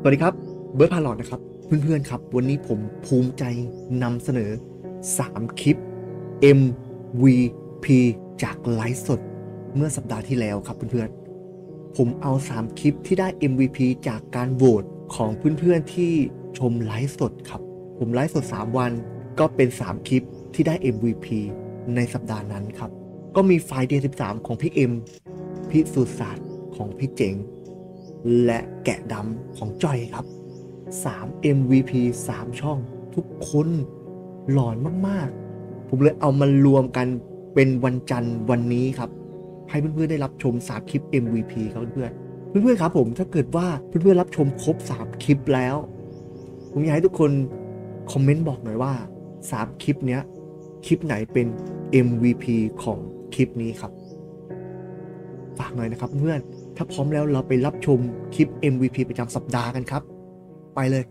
สวัสดีครับเบิร์ดพาลอดนะครับเพื่อนๆครับวันนี้ผมภูมิใจนำเสนอ3คลิป MVP จากไลฟ์สดเมื่อสัปดาห์ที่แล้วครับเพื่อนๆผมเอา3คลิปที่ได้ MVP จากการโหวตของเพื่อนๆที่ชมไลฟ์สดครับผมไลฟ์สด3วันก็เป็น3คลิปที่ได้ MVP ในสัปดาห์นั้นครับก็มีไฟเดย์13ของพี่เอ็มพี่สุศาสตร์ของพี่เจ๋งและแกะดำของจอยครับ3 MVP 3 ช่องทุกคนหลอนมากๆผมเลยเอามารวมกันเป็นวันจันทร์วันนี้ครับให้เพื่อนๆได้รับชม3คลิป MVP ครับเพื่อนๆครับผมถ้าเกิดว่าเพื่อนๆรับชมครบ3คลิปแล้วผมอยากให้ทุกคนคอมเมนต์บอกหน่อยว่า3คลิปเนี้ยคลิปไหนเป็น MVP ของคลิปนี้ครับฝากหน่อยนะครับเพื่อนถ้าพร้อมแล้วเราไปรับชมคลิป MVP ประจำสัปดาห์กันครับไปเลย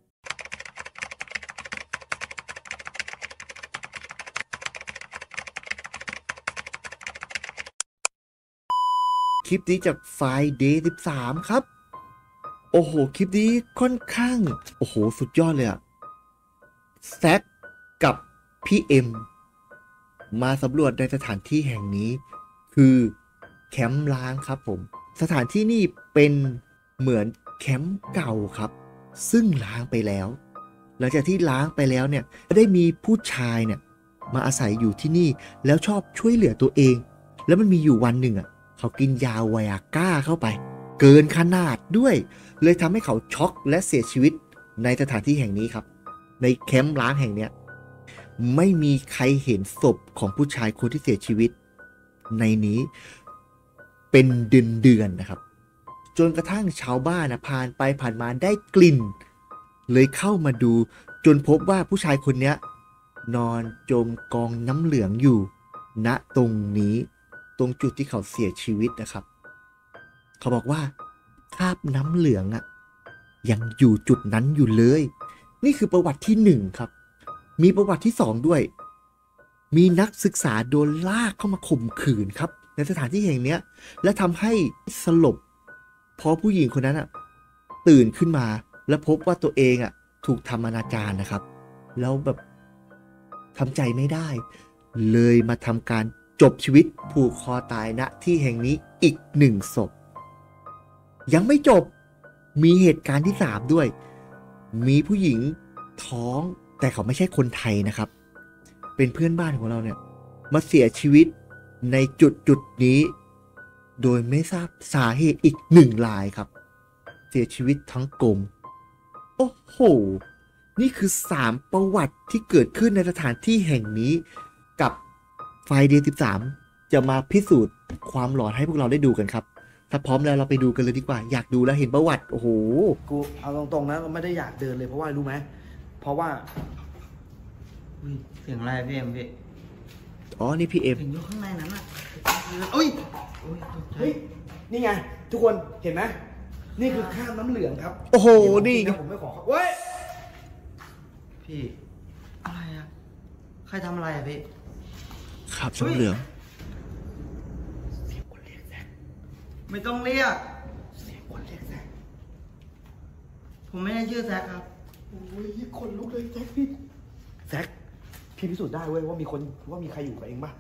คลิปนี้จากไฟเดย์13ครับโอ้โหคลิปนี้ค่อนข้างโอ้โหสุดยอดเลยอะแซคกับพี่เอ็มมาสำรวจในสถานที่แห่งนี้คือแคมป์ล้างครับผมสถานที่นี่เป็นเหมือนแคมป์เก่าครับซึ่งล้างไปแล้วหลังจากที่ล้างไปแล้วเนี่ยได้มีผู้ชายเนี่ยมาอาศัยอยู่ที่นี่แล้วชอบช่วยเหลือตัวเองแล้วมันมีอยู่วันหนึ่งอ่ะเขากินยาไวอาก้าเข้าไปเกินขนาดด้วยเลยทำให้เขาช็อกและเสียชีวิตในสถานที่แห่งนี้ครับในแคมป์ล้างแห่งเนี้ยไม่มีใครเห็นศพของผู้ชายคนที่เสียชีวิตในนี้เป็นเดือนนะครับจนกระทั่งชาวบ้านนะผ่านไปผ่านมาได้กลิ่นเลยเข้ามาดูจนพบว่าผู้ชายคนนี้นอนจมกองน้ำเหลืองอยู่ณตรงนี้ตรงจุดที่เขาเสียชีวิตนะครับเขาบอกว่าคราบน้ำเหลืองอ่ะยังอยู่จุดนั้นอยู่เลยนี่คือประวัติที่1ครับมีประวัติที่2ด้วยมีนักศึกษาโดนลากเข้ามาข่มขืนครับในสถานที่แห่งนี้และทำให้สลบพอผู้หญิงคนนั้นตื่นขึ้นมาและพบว่าตัวเองถูกทำอนาจารนะครับแล้วแบบทำใจไม่ได้เลยมาทำการจบชีวิตผูกคอตายณที่แห่งนี้อีก1 ศพยังไม่จบมีเหตุการณ์ที่3ด้วยมีผู้หญิงท้องแต่เขาไม่ใช่คนไทยนะครับเป็นเพื่อนบ้านของเราเนี่ยมาเสียชีวิตในจุดนี้โดยไม่ทราบสาเหตุอีก1 รายครับเสียชีวิตทั้งกลมโอ้โหนี่คือ3ประวัติที่เกิดขึ้นในสถานที่แห่งนี้กับไฟเดย์13จะมาพิสูจน์ความหลอนให้พวกเราได้ดูกันครับถ้าพร้อมแล้วเราไปดูกันเลยดีกว่าอยากดูแล้วเห็นประวัติโอ้โหกูเอาตรงๆนะไม่ได้อยากเดินเลยเพราะว่ารู้ไหมเพราะว่าเสียงอะไรพี่เอ็มพี่อ๋อนี่พี่เอ็มเสียงอยู่ข้างในนั้นอ่ะอุ้ยเฮ้ยนี่ไงทุกคนเห็นไหมนี่คือข้ามน้ำเหลืองครับโอ้โหนี่ผมไม่ขอเว้ยพี่อะไรอ่ะใครทำอะไรอ่ะพี่ครับน้ำเหลืองเสียงคนเรียกแซกไม่ต้องเรียกเสียงคนเรียกแซกผมไม่ได้ชื่อแซกครับโอ้ยคนลุกเลยแซกพี่พิสูจน์ได้เว้ยว่ามีใครอยู่กับเองป่ะ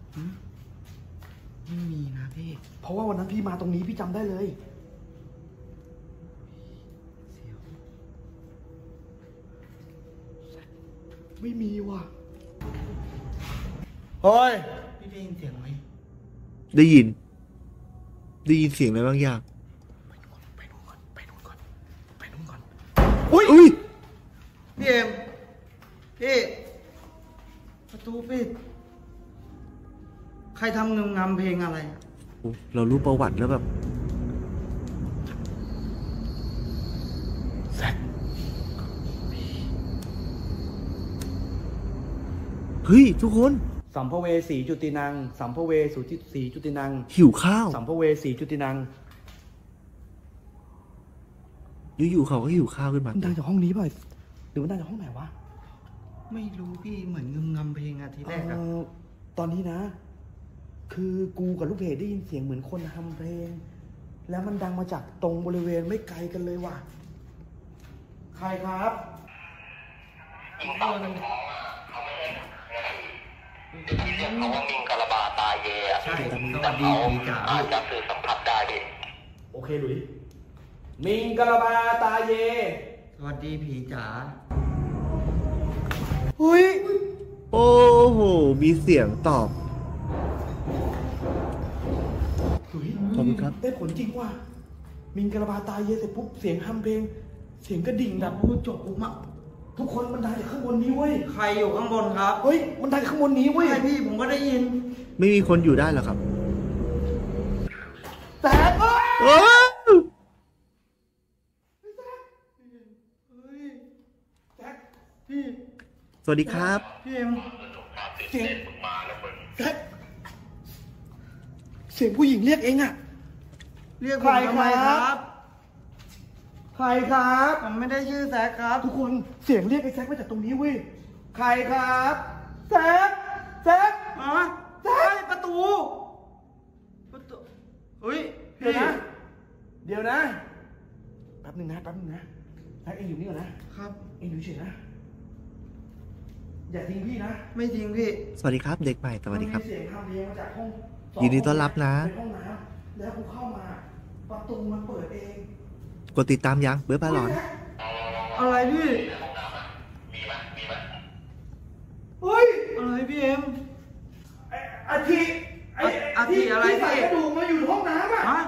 ไม่มีนะพี่เพราะว่าวันนั้นพี่มาตรงนี้พี่จำได้เลยเสียวไม่มีว่ะเฮ้ยพี่ได้ยินเสียงไหมได้ยินเสียงอะไรบางอย่างไปนู่นก่อนอุ้ยพี่เอ็มพี่ประตูปิดใครทำงำเพลงอะไรเรารู้ประวัติแล้วแบบแซกเฮ้ยทุกคนสัมภเวสีจุตินังสัมภเวสีจุตินังหิวข้าวสัมภเวสีจุตินังอยู่ๆเขาก็หิวข้าวขึ้นมาดังจากห้องนี้ป่ะหรือว่าดังจากห้องไหนวะไม่รู้พี่เหมือนงำเพลงทีแรกตอนนี้นะคือกูกับลูกเพจได้ยินเสียงเหมือนคนทำเพลงแล้วมันดังมาจากตรงบริเวณไม่ไกลกันเลยว่ะรครับยิงเต่าตรงท้องอ่ะเขาไม่ให้เรียกเขาว่ามิงกะลาบาตาเยอ่ะใช่สแต่วัสดีเขาผีจ๋าอาจจะสื่อสัมผัสได้ดิโอเคหลุยมิงกะลาบาตาเยสวัสดีผีจ๋าเฮ้ยโอ้โห มีเสียงตอบหลุยขอบคุณครับได้ผลจริงว่ะมิงกะลาบาตาเยเสร็จปุ๊บเสียงฮัมเพลง เสียงกระดิ่งดับพูดจบปุ๊บอะทุกคนมันดังจากข้างบนนี้เว้ยใครอยู่ข้างบนครับเฮ้ยมันดังจากข้างบนนี้เว้ยใช่พี่ผมก็ได้ยินไม่มีคนอยู่ได้หรอครับแต่เอ้ยโอ้แจ็คพี่สวัสดีครับพี่เอ็มเสียงแจ็คเสียงผู้หญิงเรียกเองอะเรียกผมทำไมครับใครครับผมไม่ได้ชื่อแซคครับทุกคนเสียงเรียกไอ้แซคมาจากตรงนี้เว้ย ใครครับแซคแซคอ๋อใช่ประตูเฮ้ยเดี๋ยวพี่นะ เดี๋ยวนะ แป๊บหนึ่งนะแป๊บหนึ่งนะแซคเองอยู่นี่ก่อนนะครับเองอยู่เฉยนะ อย่าทิ้งพี่นะไม่จริงพี่สวัสดีครับ เด็กใหม่ สวัสดีครับมันมีเสียงทำเพลงมาจากห้องสยินดีต้อนรับนะในห้องน้ำแล้วกูเข้ามา ประตูมันเปิดเองกดติดตามยังเบิร์ดบาลอนอะไรพี่เฮ้ยอะไรพี่เอ็มอาทิอาทิอะไรที่ใส่พี่กระดูกมาอยู่ในห้องน้ำอ่ะฮะ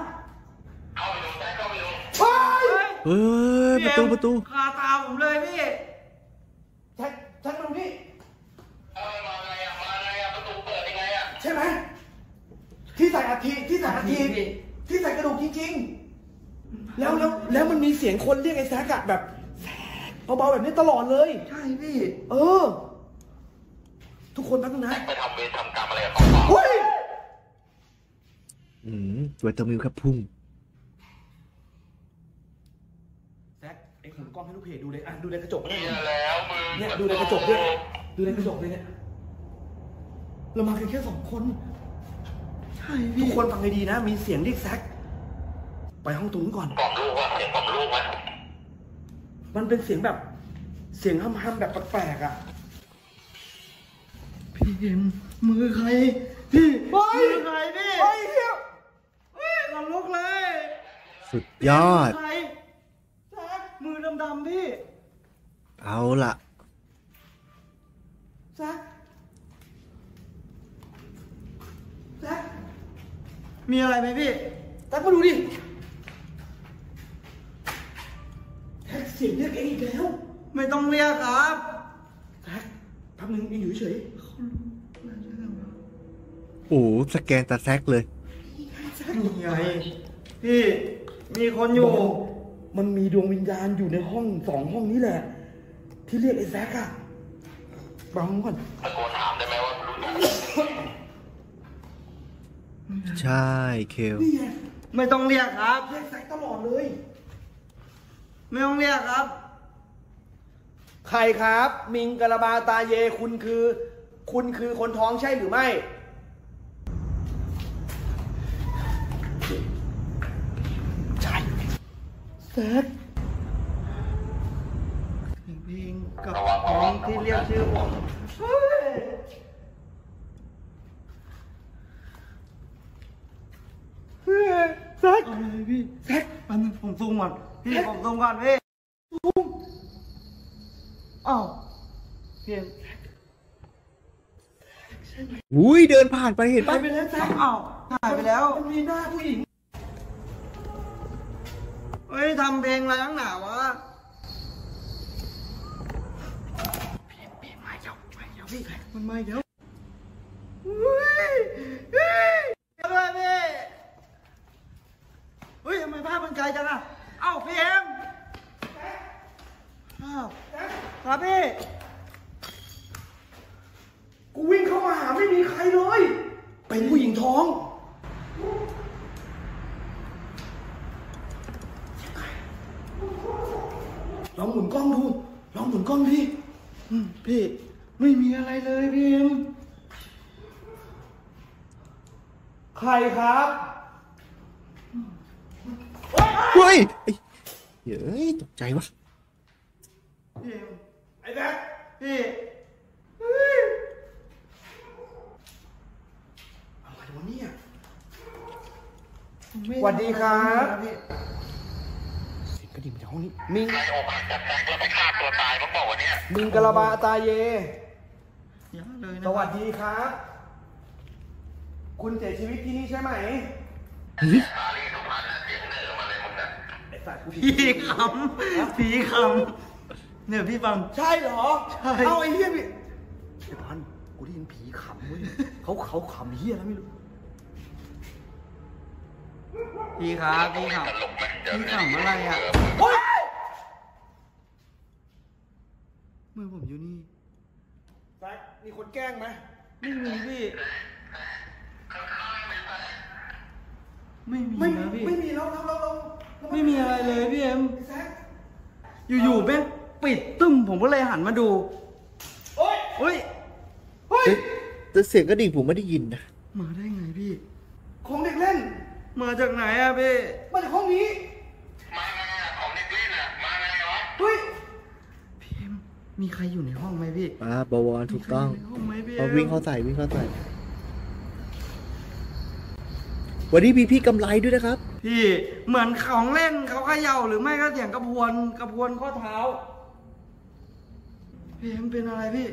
เฮ้ยเอ้ย ประตูประตูคาตาผมเลยพี่แจ็คมาดูนี่มาไงอ่ะประตูเปิดยังไงอ่ะใช่ไหมที่ใส่อาทิที่ใส่อาทิพี่ที่ใส่กระดูกจริงๆแล้วมันมีเสียงคนเรียกไอ้แซกอะแบบแซกเบาๆแบบนี้ตลอดเลยใช่พี่เออ ทุกคนแป๊บนึงนะไปทำเวรทำกรรมอะไรกับเขาเปล่าเฮ้ยเวทมิลครับพุ่งแซกไอ้หมุนกล้องให้ลูกเพจดูเลยอ่ะดูในกระจกก็ได้เหี้ยแล้วมึงเนี่ยดูในกระจกด้วยดูในกระจกเลยเนี่ยเรามากันแค่2 คนใช่ทุพี่กคนฟังให้ดีนะ มีเสียงเรียกแซกไปห้องตรงนู้นก่อนกล่อมลูกวะเสียงกล่อมลูกวะมันเป็นเสียงแบบเสียงห้ำๆแบบแปลกๆอ่ะพี่เอ็มมือใครพี่เฮ้ยมือใครพี่เฮ้ยเฮียเฮ้ยขนลุกเลยสุดยอดมืใครแซคมือดำๆพี่เอาล่ะแซกแซกมีอะไรไหมพี่แซกมาดูดิแซกเสียงเรียกเองอีกแล้วไม่ต้องเรียกครับแซกแป๊บนึงเองอยู่เฉยโอ้สแกนตาแซกเลยนี่ไงพี่มีคนอยู่มันมีดวงวิญญาณอยู่ในห้อง2 ห้องนี้แหละ ที่เรียกไอ้แซกอะบังก่อนตะโกนถามได้ไหมว่ารู้จักใช่เคลนี่ไงไม่ต้องเรียกครับเรียกแซกตลอดเลยไม่ต้องเรียกครับใครครับ มิงกะลาบาตาเยคุณคือคนท้องใช่หรือไม่ใช่แซกเพลงกับน้องที่เรียกชื่อผมเฮ้ยเฮ้ยแซกเอาเลยพี่แซกแป๊บนึงผมซูมก่อนพี่ผมซูมก่อนพี่อ้าวพี่เอ็มอุ้ยเดินผ่านไปเห็นหาปะยไปแล้วแซกอ้าวหายไปแล้วมันมีหน้าผู้หญิงเฮ้ยทำเพลงอะไรตั้งหนาวะพี่มาเดี๋ยวพี่มันมาเดี๋ยวเฮ้ยเฮ้ยด้วยพี่เฮ้ยทำไมภาพมันไกลจังอะเอ้าพี่เอ็มอ้าวครับพี่กูวิ่งเข้ามาหาไม่มีใครเลย เป็นผู้หญิงท้อง ลองหมุนกล้องดู ลองหมุนกล้องดิพี่ไม่มีอะไรเลยพี่เอ็มใครครับเฮ้ยเฮ้ยตกใจวะพี่เอ็มไอ้แบ๊กพี่อะไรวะเนี่ยผมไม่สวัสดีครับพี่เสียงกระดิ่งมาจากห้องนี้มิงใครออกมาจากแบงค์แล้วไปฆ่าตัวตายเขาบอกว่าเนี่ยมิงกะลาบาตาเยอย่าเลยนะสวัสดีครับ คุณเสียชีวิตที่นี่ใช่ไหมอาลีสุพรรณเสียงเหนือมาเลยมึงน่ะไอ้สัตว์กูผีคำผีคำเนี่ยพี่ฟังใช่เหรอใช่เอาไอ้เหี้ยพี่ไอ้พันกูได้ยินผีขำเว้ยเขาขำเหี้ยแล้วไม่รู้พี่ครับพี่ขตลกไหมเดี๋ยวำพี่ขำอะไรอ่ะโอ๊ยมือผมอยู่นี่แบ๊กมีคนแกล้งไหมไม่มีพี่ ไม่มีไม่นะพี่ไม่มีแล้วไม่มีอะไรเลยพี่เอ็มไอ้แซคอยู่ๆแม่งปิดตึ้มผมก็เลยหันมาดูโอ๊ยเฮ้ยเฮ้ยเอ๊ะแต่เสียงกระดิ่งผมไม่ได้ยินนะมาได้ไงพี่ของเด็กเล่นมาจากไหนอะพี่มาจากห้องนี้มาไงอะของเด็กเล่นอะมาไงวะเฮ้ยพี่เอ็มมีใครอยู่ในห้องไหมพี่บวรถูกต้องมีใครยู่ในห้องไหมพี่เอาวิ่งเข้าใส่วิ่งเข้าใส่วันนี้มีพี่กำไรด้วยนะครับพี่เหมือนของเล่นเขาเขย่าหรือไม่ก็เสียงกระพวนข้อเท้า พี่เอ็มเป็นอะไรพี่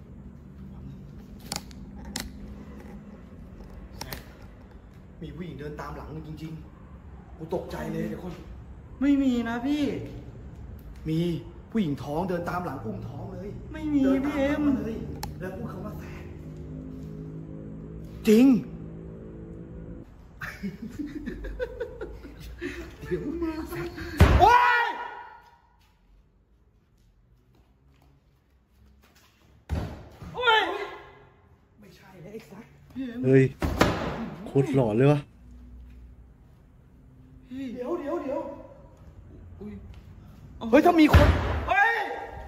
มีผู้หญิงเดินตามหลังมึงจริงๆ กูตกใจเลยเดี๋ยวคนไม่มีนะพี่มีผู้หญิงท้องเดินตามหลังอุ้มท้องเลยไม่มีดินตาพี่เอ็มหลังาเลย แล้วพูดคำว่าแสบจริง เดี๋ยวมาโอ๊ยโอ้ยไม่ใช่แล้วไอ้ซักพี่เอ็มเฮ้ยโคตรหลอนเลยวะพี่เดี๋ยวอุ้ยเฮ้ย ถ้ามีคนเฮ้ย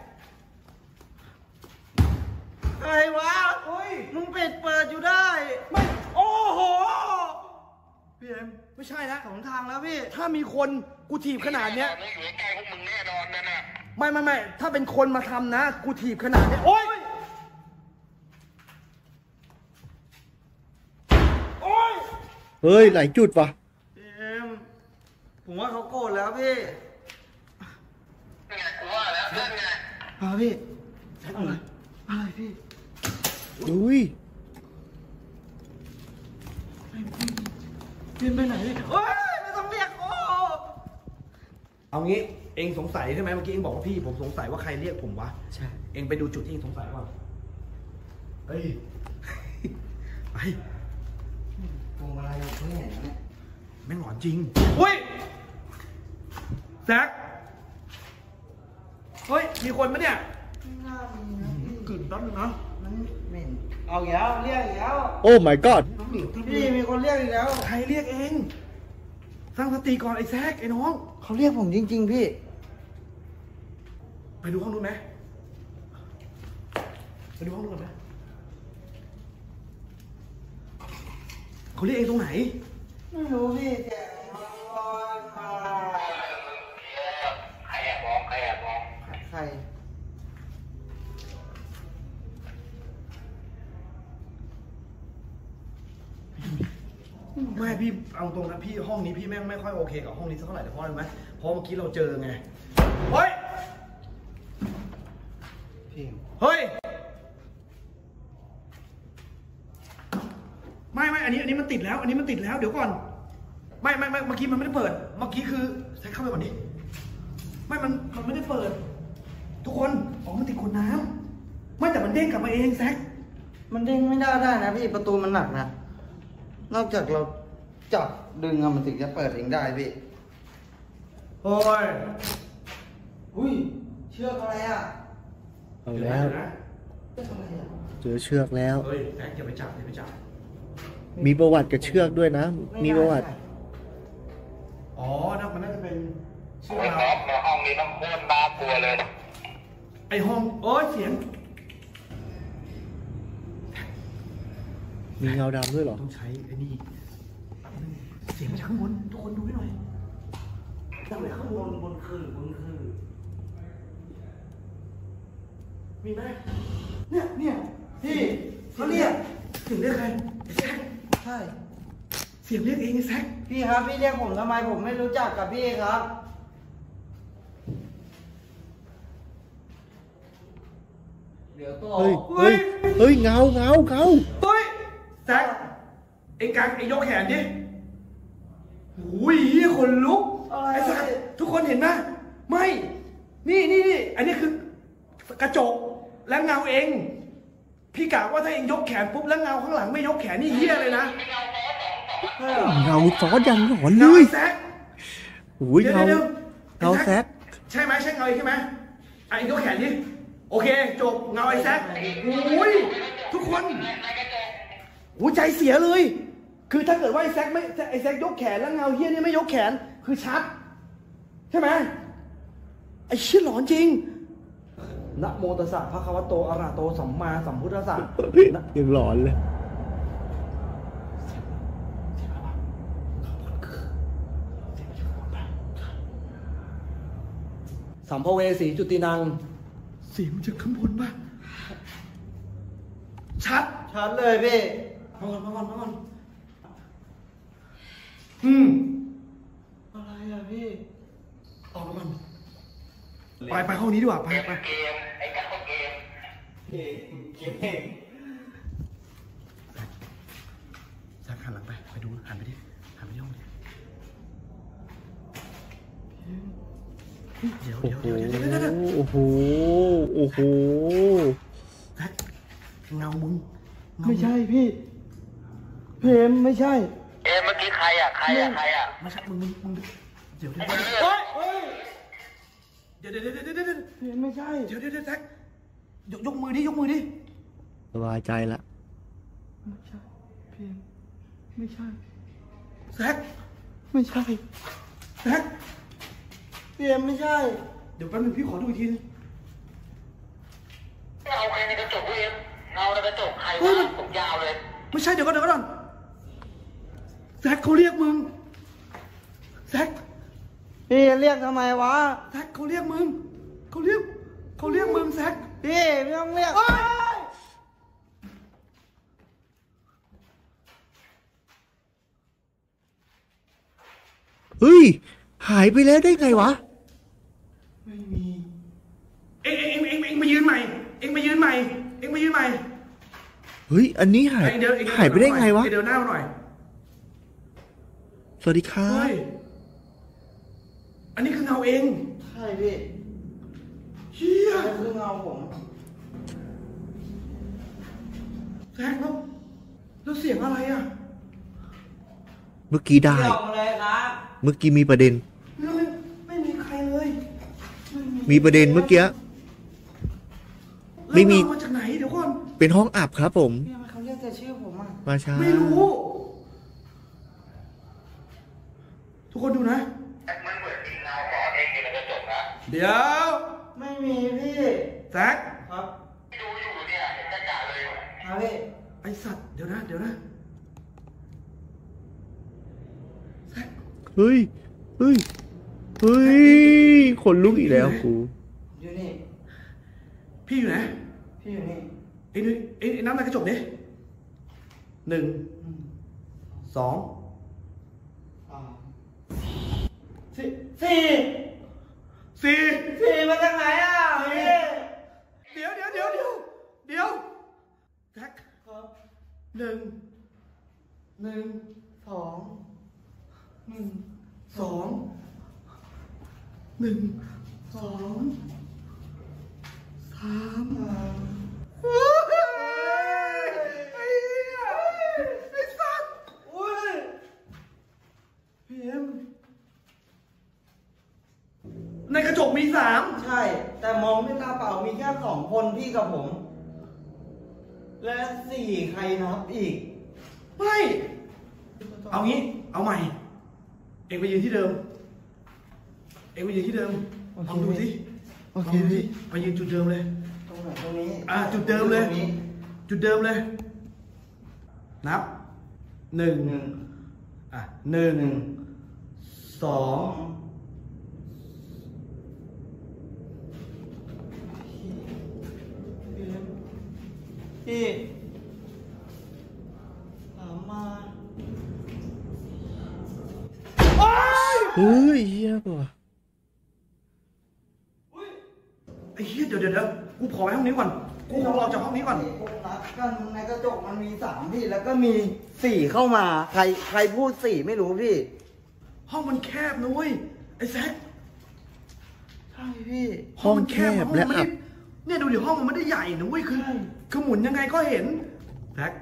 ใครวะเฮ้ยมึงเปิดอยู่ได้ไม่โอ้โห พี่เอ็มไม่ใช่แล้วสองทางแล้วพี่ถ้ามีคนกูถีบขนาดเนี้ยไม่อยู่ใกล้พวกมึงแน่นอนนั่นน่ะไม่ถ้าเป็นคนมาทำนะ กูถีบขนาดเนี้ยโอ๊ย โอ๊ยเฮ้ยหลายจุดว่ะพี่เอ็มผมว่าเขาโกรธแล้วพี่นี่ไงกูว่าแล้วนั่นไงพี่อะไรพี่อุ้ยพี่ไปไหนพี่เฮ้ยไม่ต้องเรียกโอ้เอางี้ เองสงสัยใช่ไหมเมื่อกี้เองบอกว่าพี่ผมสงสัยว่าใครเรียกผมวะใช่เองไปดูจุดที่เองสงสัยก่อนเฮ้ย ไปพวงมาลัยเราเขาแหน่เนี่ยแม่งหลอนจริงอุ้ยแซคเฮ้ย มีคนปะเนี่ยไม่น่ามีนะพี่กลิ่นแป๊บนึงนะมันเหม็นเอาอีกแล้วเรียกอีกแล้วโอ้ my god พี่มีคนเรียกอีกแล้วใครเรียกเอง สร้างสติก่อนไอ้แซคไอ้น้องเขาเรียกผมจริงๆพี่ไปดูห้องนู้นไหมไปดูห้องนู้นกันไหมเขาเรียกเองตรงไหนไม่รู้พี่เสียงลอยมาใครแอบมองใครแอบมองใครไม่พี่เอาตรงนะพี่ห้องนี้พี่แม่งไม่ค่อยโอเคกับห้องนี้สักเท่าไหร่แต่เพราะอะไรรู้ไหมเพราะเมื่อกี้เราเจอไง เฮ้ยพี่เฮ้ย ไม่อันนี้มันติดแล้ว อันนี้มันติดแล้วเดี๋ยวก่อน ไม่เมื่อกี้มันไม่ได้เปิด เมื่อกี้คือใช้เข้าไปก่อนนี้ไม่มันไม่ได้เปิด ทุกคนอ๋อมันติดขวดน้ำไม่แต่มันเด้งกลับมาเองแซคมันเด้งไม่ได้นะพี่ประตูมันหนักนะนอกจากเราจับดึงอะมันถึงจะเปิดเองได้พี่โอ้ยอุ้ยเชือกอะไรอ่ะเอาแล้วนะเชือกอะไรอ่ะเจอเชือกแล้วเฮ้ยแซคอย่าไปจับมีประวัติกับเชือกด้วยนะ มีประวัติอ๋อนั่นมันน่าจะเป็นเชือกไอ้เราแบ๊กในห้องนี้ต้องโคตรน่ากลัวเลยไอห้องโอ้ยเสียงมีเงาดำด้วยเหรอต้องใช้ไอ้นี่เสียงมาจากข้างบนทุกคนดูให้หน่อยดังเลยข้างบนบนคือมีไหมเนี่ยพี่เขาเรียกเสียงเรียกใครไอ้แซคใช่เสียงเรียกเองไอ้แซคพี่ครับพี่เรียกผมทำไมผมไม่รู้จักกับพี่ครับเดี๋ยวตัวเฮ้ยเงาเฮ้ยแซคเองกางเองยกแขนดิหูยเหี้ยขนลุกอะไรไอ้แซคทุกคนเห็นไหมไม่นี่อันนี้คือกระจกและเงาเองพี่กะว่าถ้าเองยกแขนปุ๊บแล้วเงาข้างหลังไม่ยกแขนนี่เหี้ยเลยนะเงาซ้อนอย่างหลอนเลเงาย ไอ้แซคโอ้ยเงาดี๋ยวเงาแซกใช่ไหมใช่เงาใช่ไหมไอ้ยกแขนดิโอเคจบเงาไอ้แซคโอ้ยทุกคนหัวใจเสียเลย คือถ้าเกิดว่าไอ้แซคไม่ไอ้แซคยกแขนแล้วเงาเฮี้ยนี่ไม่ยกแขนคือชัดใช่ไหมไอ้เชี่ยหลอนจริงนะโมตัสสะภะคะวะโตอะระหะโตสัมมาสัมพุทธัสสะยังหลอนเลยสัมภเวสีจุตินังเสียงมันจากข้างบนป่ะชัดชัดเลยพี่มาก่อนอะไรอะพี่ออกมาก่อนไปห้องนี้ดีกว่าไปเกมไอ้การเกมแซคหันหลังไปดูหันไปห้องดิเดี๋ยวโอ้โหแซคเงามึงไม่ใช่พี่เพมไม่ใช่เมื่อกี้ใครอ่ะไม่ใช่มึงเดี๋ยวเฮ้ยเดี๋ยวเพมไม่ใช่เดี๋ยวแซคยกมือดิสบายใจละไม่ใช่เพมไม่ใช่แซคไม่ใช่แซคเพมไม่ใช่เดี๋ยวแป๊บนึงพี่ขอดูอีกทีนึงเงาใครในกระจกเอ็มเงาในกระจกใครวะผมยาวเลยไม่ใช่เดี๋ยวก่อนแซคเขาเรียกมึงแซคพี่เรียกทำไมวะแซคเขาเรียกมึงเขาเรียกมึงแซคพี่ไม่ต้องเรียกเฮ้ยหายไปแล้วได้ไงวะไม่มีเอ็งมายืนใหม่เอ็งมายืนใหม่เฮ้ยอันนี้หายเดี๋ยวหายไปได้ไงวะเดี๋ยวหน้ามาหน่อยสวัสดีครัเฮ้บยอันนี้คือเงาเองใช่พี่เฮียนี่คือเงาผมแซคแล้วเสียงอะไรอ่ะเมื่อกี้ได้เกี่ยวเลยครับเมื่อกี้มีประเด็นแล้วไม่มีใครเลยมีประเด็นเมื่อกี้ ไม่มีแล้วเรามาจากไหนเดี๋ยวก่อนเป็นห้องอับครับผมพี่ทำไมเขาเรียกแต่ชื่อผมอ่ะมาช้าไม่รู้ ทุกคนดูนะมันเหมือนมีเงาก่อนเองในกระจกนะเดี๋ยวไม่มีพี่แซคครับดูอยู่เนี่ยเห็นจ่าเลยครับพี่ไอสัตว์เดี๋ยวนะแซคเฮ้ยขนลุกอีกแล้วกูอยู่นี่พี่อยู่ไหนพี่อยู่นี่ไอ้น้ำในกระจกดิ1 2 สามสี่สี่สี่สี่มาจากไหนอ่ะพี่เดี๋ยวแซคครับ 1 สอง 2 1 2 3 โอ้ยไอ้เหี้ยไอ้สัตว์อุ้ยพีเอ็มในกระจกมี3 ใช่ แต่มองด้วยตาเปล่ามีแค่สองคนพี่กับผม และสี่ใครนับอีกไม่ เอางี้ เอาใหม่ เองไปยืนที่เดิมโอเคลองดูสิโอเคลงดูสิพี่ไปยืนจุดเดิมเลยตรงไหนตรงนี้จุดเดิมเลยตรงนี้จุดเดิมเลย นับ 1 หนึ่ง 1 2 พี่ถามมาเฮ้ยเฮียป่ะไอ้เหี้ยเดี๋ยวกูขอไปห้องนี้ก่อนกูขอออกจากห้องนี้ก่อนพวกนัดกันในกระจกมันมี3พี่แล้วก็มี4เข้ามาใครพูด4ไม่รู้พี่ห้องมันแคบนะเว้ยไอ้แซคใช่พี่ห้องแคบและอับเนี่ยดูดิห้องมันไม่ได้ใหญ่นะเว้ยคือหมุนยังไงก็เห็นแซค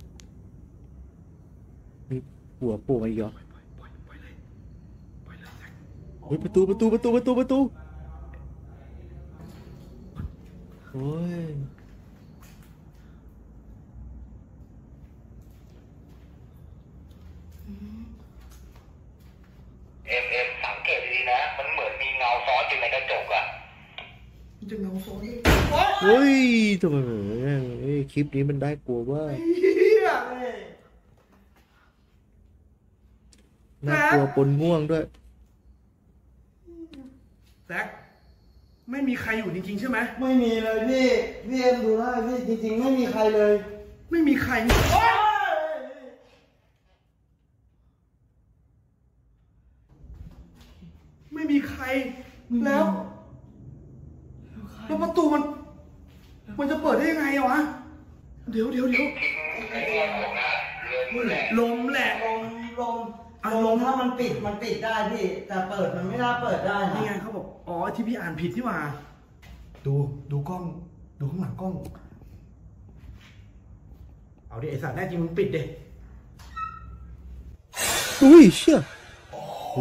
มีหัวโผล่มาอีกเหรอปล่อยเลยแซคเฮ้ยประตูโอ้ยเอ็มสังเกตดีๆนะ มันเหมือนมีเงาซ้อนอยู่ในกระจกอะมันจะเงาโซนเฮ้ยทำไมเฮ้ยคลิปนี้มันได้กลัวว่าเหี้ยน่ากลัวปนง่วงด้วยแซคไม่มีใครอยู่จริงๆใช่ไหมไม่มีเลยพี่เอ็มดูได้พี่จริงๆไม่มีใครเลยไม่มีใครไม่มีใครแล้วประตูมันจะเปิดได้ยังไงอะวะเดี๋ยวไอ้เนี่ยผมนะเรือนี่แหละลมแหละลมถ้ามันปิดได้พี่แต่เปิดมันไม่น่าเปิดได้นะนี่ไงเขาบอกอ๋อที่พี่อ่านผิดที่มาดูกล้องดูข้างหลังกล้องเอาดิไอสัตว์แน่จริงมึงปิดดิอุ้ยเชี่ยโอ้โห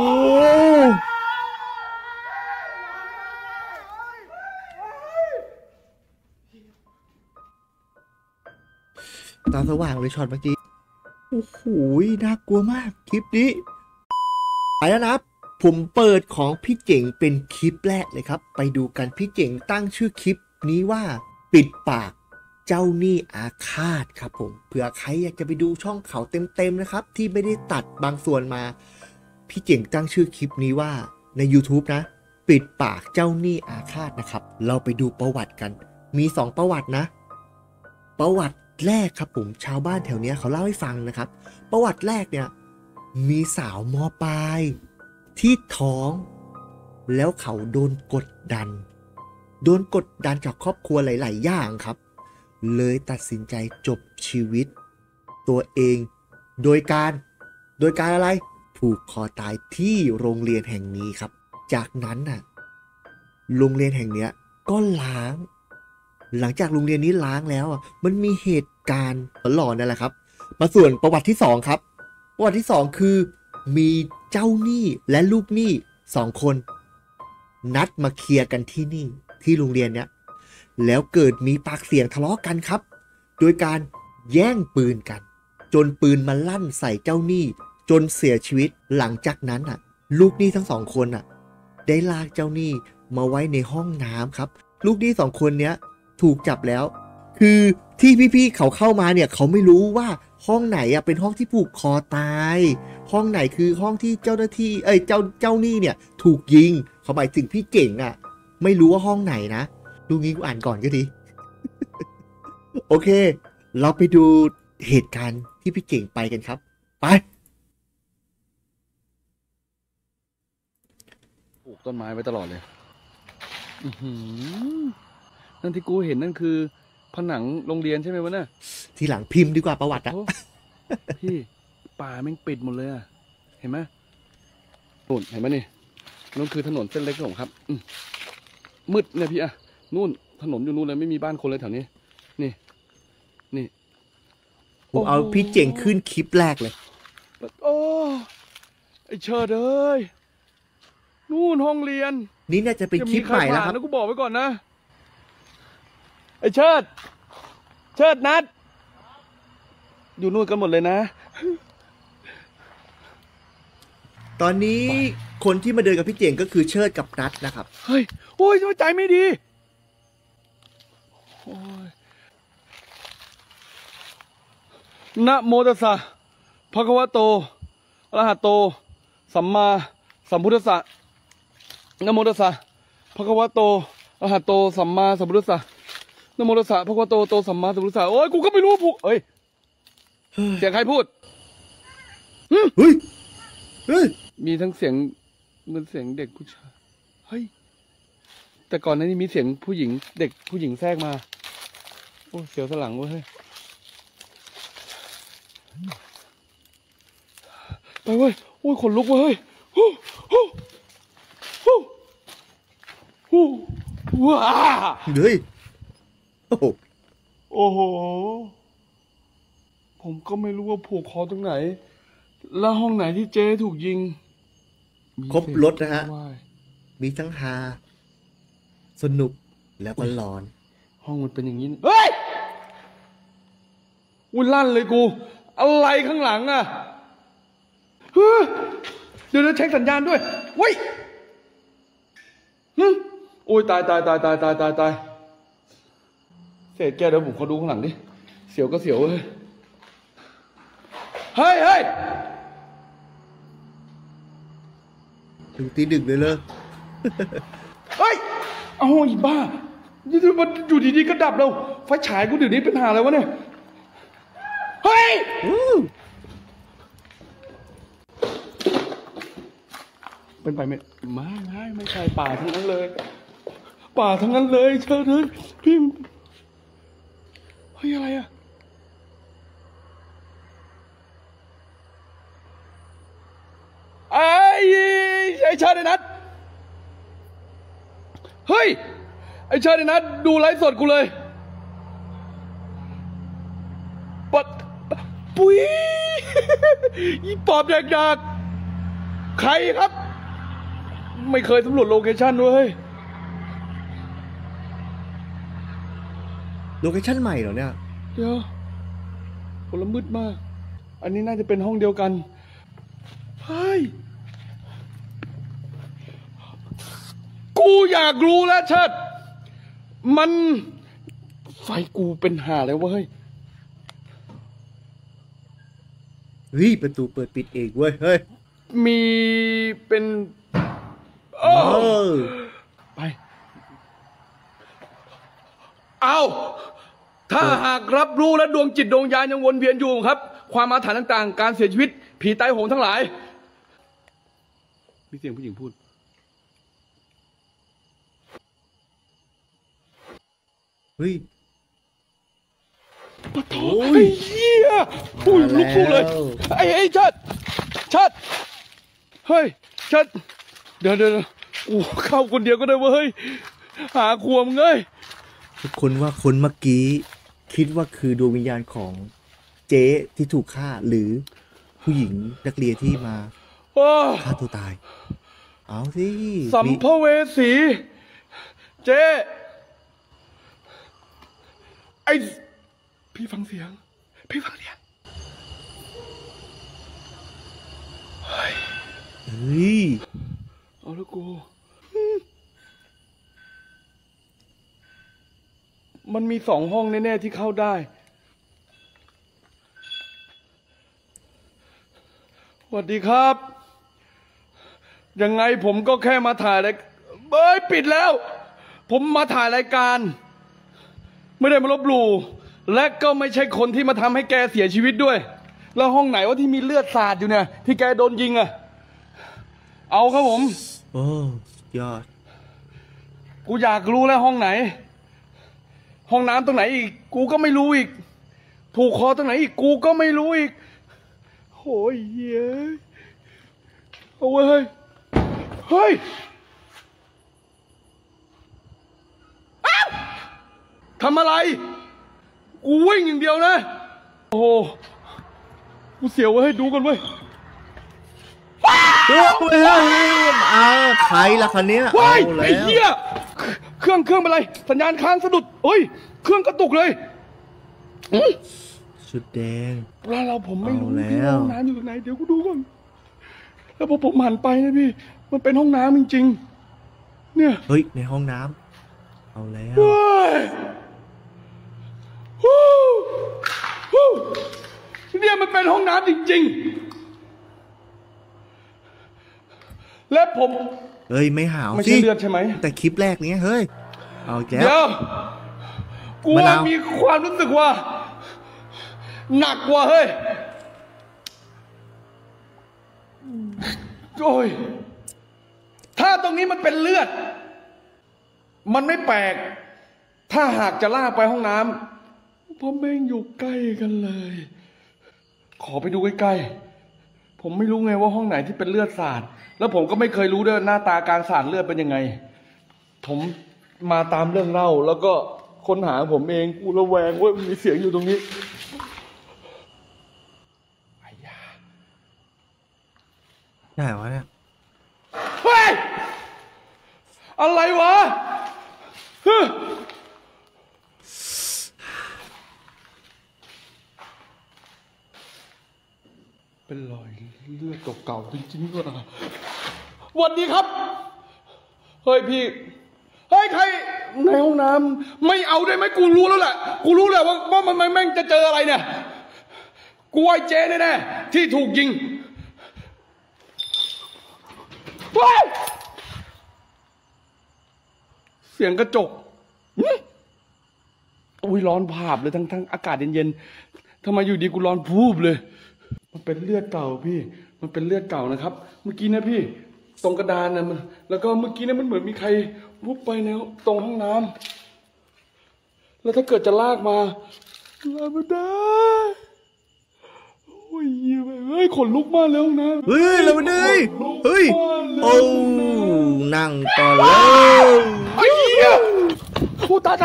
ตาสว่างเลยช็อตเมื่อกี้ โอ้โหน่ากลัวมากคลิปนี้ไปแล้วนะครับผมเปิดของพี่เจ๋งเป็นคลิปแรกเลยครับ ไปดูกันพี่เจ๋งตั้งชื่อคลิปนี้ว่าปิดปากเจ้าหนี้อาฆาตครับผมเผื่อใครอยากจะไปดูช่องเขาเต็มๆนะครับ ที่ไม่ได้ตัดบางส่วนมา พี่เจ๋งตั้งชื่อคลิปนี้ว่าใน YouTube นะ ปิดปากเจ้าหนี้อาฆาตนะครับ เราไปดูประวัติกันมี2ประวัตินะ ประวัติแรกครับผมชาวบ้านแถวเนี้ยเขาเล่าให้ฟังนะครับ ประวัติแรกเนี่ยมีสาวม.ปลายที่ท้อง แล้วเขาโดนกดดันจากครอบครัวหลายๆอย่างครับ เลยตัดสินใจจบชีวิต ตัวเองโดยการอะไรผูกคอตายที่โรงเรียนแห่งนี้ครับ จากนั้นน่ะโรงเรียนแห่งเนี้ยก็ล้าง หลังจากโรงเรียนนี้ล้างแล้วอ่ะมันมีเหตุการณ์หลอนนั่นแหละครับ มาส่วนประวัติที่2ครับประวัติที่2คือมีเจ้าหนี้และลูกหนี้2คนนัดมาเคลียร์กันที่นี่ที่โรงเรียนเนี้ยแล้วเกิดมีปากเสียงทะเลาะกันครับโดยการแย่งปืนกันจนปืนมาลั่นใส่เจ้าหนี้จนเสียชีวิตหลังจากนั้นอ่ะลูกหนี้ทั้ง2คนอ่ะได้ลากเจ้าหนี้มาไว้ในห้องน้ำครับลูกหนี้2คนเนี้ยถูกจับแล้วคือที่พี่ๆเขาเข้ามาเนี่ยเขาไม่รู้ว่าห้องไหนอ่ะเป็นห้องที่ผูกคอตายห้องไหนคือห้องที่เจ้าหน้าที่เจ้าหนี้เนี่ยถูกยิงเขาหมายถึงพี่เก่งอ่ะไม่รู้ว่าห้องไหนนะดูงี้กูอ่านก่อนก็ดี โอเคเราไปดูเหตุการณ์ที่พี่เก่งไปกันครับไปปลูกต้นไม้ไว้ตลอดเลยนั่นที่กูเห็นนั่นคือผนังโรงเรียนใช่ไหมวะเนี่ยทีหลังพิมพ์ดีกว่าประวัติอะโอ้พี่ป่าแม่งปิดหมดเลยอะเห็นไหมนู่นเห็นไหมนี่นั่นคือถนนเส้นเล็กของผมครับมืดเนี่ยพี่อะนู่นถนนอยู่นู่นเลยไม่มีบ้านคนเลยแถวนี้นี่ผมเอาพี่เจ๋งขึ้นคลิปแรกเลยโอ้ไอเชิดเอ้ยนู่นห้องเรียนนี่น่าจะเป็นคลิปใหม่แล้วครับนะกูบอกไว้ก่อนนะไอเชิดนัดอยู่นู่นกันหมดเลยนะตอนนี้คนที่มาเดินกับพี่เจ๋งก็คือเชิดกับนัทนะครับเฮ้ยโอ้ยใจไม่ดีโอ้ยนะโมตัสสะภะคะวะโตอะระหะโตสัมมาสัมพุทธัสสะนะโมตัสสะภะคะวะโตอะระหะโตสัมมาสัมพุทธัสสะนะโมตัสสะภะคะวะโตโตสัมมาสัมพุทธัสสะโอ้ยกูก็ไม่รู้ผูกเอ้ยเสียงใครพูดเฮ้ยเฮ้ยมีทั้งเสียงเหมือนเสียงเด็กผู้ชายเฮ้ยแต่ก่อนหน้านี้มีเสียงผู้หญิงเด็กผู้หญิงแทรกมาโอ้เสียวสนหลังเว้ยไปเว้ยโอ้ยขนลุกเว้ยฮู้ฮู้ฮู้ฮู้ว้าเฮ้ยโอ้โหโอ้โหผมก็ไม่รู้ว่าผูกคอตรงไหนแล้วห้องไหนที่เจ๊ถูกยิงมีครบรถนะฮะเสียงว่ายมีทั้งฮาสนุกแล้วก็ร้อนห้องมันเป็นอย่างนี้เฮ้ยอุ้ยลั่นเลยกู อะไรข้างหลังอ่ะเฮ้ยเดี๋ยวเช็คสัญญาณด้วยเว้ยโอ้ยตายเศษแก้วเดี๋ยวผมขอดูข้างหลังดิเสียวก็เสียวเว้ยเฮ้ยถึงตีดึกเลยเลยเฮ้ยเอาอีบ้านี่มันอยู่ดีๆก็ดับแล้วไฟฉายกูเดี๋ยวนี้เป็นหาอะไรวะเนี่ยเฮ้ยเป็นไปไม่ใช่ป่าทั้งนั้นเลยป่าทั้งนั้นเลยเชิญเลยพี่เฮ้ยอะไรอะไอ้ชาตินัทเฮ้ยไอ้ชาตินัทดูไลฟ์สดกูเลยปัดปุ้ย อีปอบแดกใครครับ ไม่เคยสำรวจโลเคชั่นด้วยโลเคชั่นใหม่เหรอเนี่ยเดี๋ยวคนละมืดมาก อันนี้น่าจะเป็นห้องเดียวกันเฮ้ยกูอยากรู้แล้วเชิดมันไฟกูเป็นหาแล้วเว้ยเฮ้ยประตูเปิดปิดเองเว้ยเฮ้ยมีเป็นโอ้เออไปเอาถ้าหากรับรู้และดวงจิตดวงญาณยังวนเวียนอยู่ครับ ความอาถรรพ์ต่างๆ การเสียชีวิตผีตายโหงทั้งหลายมีเสียงผู้หญิงพูดเฮ้ยปะโถไอ้เหี้ยอุ้ยลุกสู้เลยไอ้ชัดเฮ้ยชัดเดี๋ยวโอ้เข้าคนเดียวก็ได้เว้ยหาขวมเงยทุกคนว่าคนเมื่อกี้คิดว่าคือดวงวิญญาณของเจ๊ที่ถูกฆ่าหรือผู้หญิงนักเรียนที่มาโอ้ฆ่าตัวตาย เอาสิสัมภเวสีเจ๊ไอ้พี่ฟังเสียงเฮ้ยเฮ้ยเอาแล้วกูมันมี2 ห้องแน่ๆที่เข้าได้สวัสดีครับยังไงผมก็แค่มาถ่ายรายปิดแล้ว ผมมาถ่ายรายการไม่ได้มาลบหลู่และก็ไม่ใช่คนที่มาทำให้แกเสียชีวิตด้วยแล้วห้องไหนว่าที่มีเลือดสาดอยู่เนี่ยที่แกโดนยิงอะเอาครับผมโอ้ยอดกูอยากรู้แล้วห้องไหนห้องน้ำตรงไหนอีกกูก็ไม่รู้อีกผูกคอตรงไหนอีกกูก็ไม่รู้อีกโอ้ยเฮ้ยเอาเว้ยเฮ้ยอ้าวทำอะไรกูวิ่งอย่างเดียวนะโอ้โหกูเสียวเว้ยดูกันเว้ยเฮ้ยใครล่ะคันเนี้ยว้ายเอาแล้ไอ้วเหี้ยเครื่องเป็นไรสัญญาณค้างสะดุดเฮ้ยเครื่องกระตุกเลยอื้อชุดแดงแล้วผมไม่รู้เอาแล้วพี่ว่าห้องน้ำอยู่ตรงไหนเดี๋ยวกูดูก่อนแล้วพอผมหันไปนะพี่มันเป็นห้องน้ำจริงๆเนี่ยเฮ้ยในห้องน้ำเอาแล้วเฮ้ยฮู้ฮู้เนี่ยมันเป็นห้องน้ำจริงๆและผมเฮ้ยไม่หาวไม่สิใช่เลือดใช่ไหมแต่คลิปแรกเนี้ยเฮ้ยเอาอีกแล้เดี๋ยว วกูมะนาวมีความรู้สึกว่า หนักกว่าเฮ้ยโอ้ยถ้าตรงนี้มันเป็นเลือด มันไม่แปลก ถ้าหากจะลากไปห้องน้ำเพราะแม่งอยู่ใกล้กันเลย ขอไปดูใกล้ๆผมไม่รู้ไงว่าห้องไหนที่เป็นเลือดสาดแล้วผมก็ไม่เคยรู้ด้วยหน้าตาการสาดเลือดเป็นยังไง ผมมาตามเรื่องเล่าแล้วก็ค้นหาผมเองกูระแวงว่ามีเสียงอยู่ตรงนี้ไอ้ยาไหนวะเนี่ยเฮ้ยอะไรวะฮึเป็นรอยเลือดเก่าๆจริงๆว่ะสวัสดีครับเฮ้ยพี่เฮ้ยใครในห้องน้ำไม่เอาได้ไหมกูรู้แล้วแหละกูรู้แหละว่ามันแม่งจะเจออะไรเนี่ยกูไอ้เจ๊แน่ๆที่ถูกยิงว้ายเสียงกระจกอุ้ยร้อนผาบเลยทั้งอากาศเย็นๆทำไมอยู่ดีกูร้อนพูบเลยมันเป็นเลือดเก่าพี่มันเป็นเลือดเก่านะครับเมื่อกี้นะพี่ตรงกระดานนะมันแล้วก็เมื่อกี้นะมันเหมือนมีใครวุบไปในตรงห้องน้ำแล้วถ้าเกิดจะลากมาไม่ได้โอ้ยเฮ้ยขนลุกมากแล้วนะเฮ้ยเรามาดิเฮ้ยโอ้นั่งก่อนเลยไอ้เหี้ยโอ้ตาย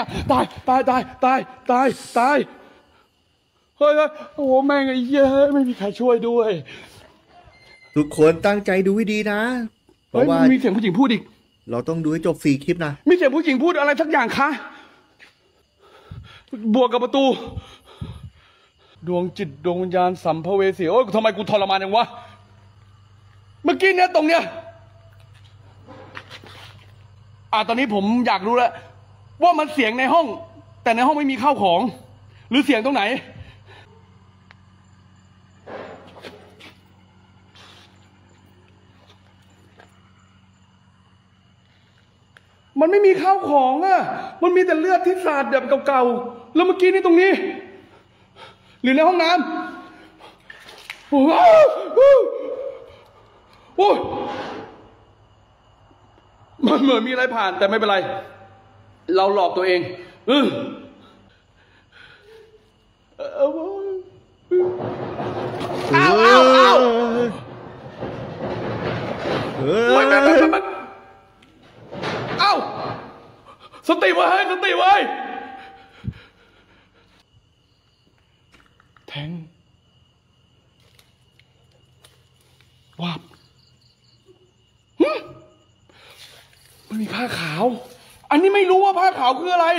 เฮ้ยโอ้แม่งไอ้เหี้ยไม่มีใครช่วยด้วยทุกคนตั้งใจดูให้ดีนะ เพเฮ้ยราะว่ามีเสียงผู้หญิงพูดอีกเราต้องดูให้จบ4 คลิปนะมีเสียงผู้หญิงพูดอะไรสักอย่างคะบวกกับประตู ดวงจิตดวงวิญญาณสัมภเวสีโอ้ยทำไมกูทรมานอย่างวะเมื่อกี้เนี่ยตรงเนี้ยตอนนี้ผมอยากรู้แล้วว่ามันเสียงในห้อง แต่ในห้องไม่มีข้าวของ หรือเสียงตรงไหนมันไม่มีข้าวของอ่ะมันมีแต่เลือดที่สาดแบบเก่าๆแล้วเมื่อกี้นี่ตรงนี้หรือในห้องน้ำโอ้ยมันเหมือนมีอะไรผ่านแต่ไม่เป็นไรเราหลอกตัวเองเอาเอ้าสติไว้สติไว้แทงวับมันมีผ้าขาวอันนี้ไม่รู้ว่าผ้าขาวคืออะไร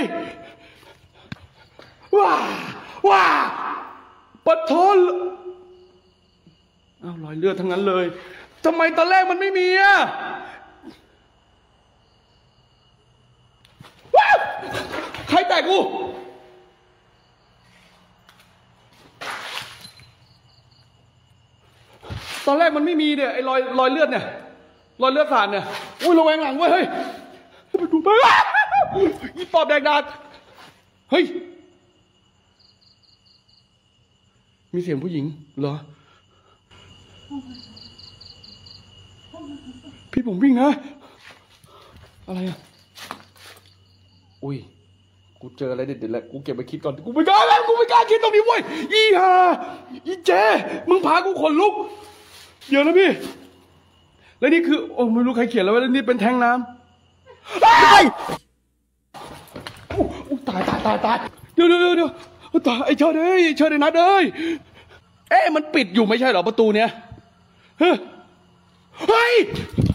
ว้าปะทนอ้าวรอยเลือดทั้งนั้นเลยทำไมตอนแรกมันไม่มีอ่ะใครแตกกูตอนแรกมันไม่มีเนี่ยไอ้รอยเลือดเนี่ยรอยเลือดสาดเนี่ยอุ้ยระแวงหลังเว้ยเฮ้ยไปดูไปอีปอบแดกดาดเฮ้ยมีเสียงผู้หญิงเหรอพี่ผมวิ่งนะอะไรอ่ะอุ้ยกูเจออะไรเด็ดๆแล้วกูเก็บไปคิดก่อนกูไม่กล้าคิดตรงนี้เว้ยอีห่าอีเจมึงพากูขนลุกเดี๋ยวนะพี่แล้วนี่คือโอ้ไม่รู้ใครเขียนแล้วว่านี่เป็นแทงน้ำตายตายเดี๋ยวตายไอ้เชิดเอ้ยเชิดไอ้นัดเอ้ยมันปิดอยู่ไม่ใช่เหรอประตูเนี้ยเฮ้ย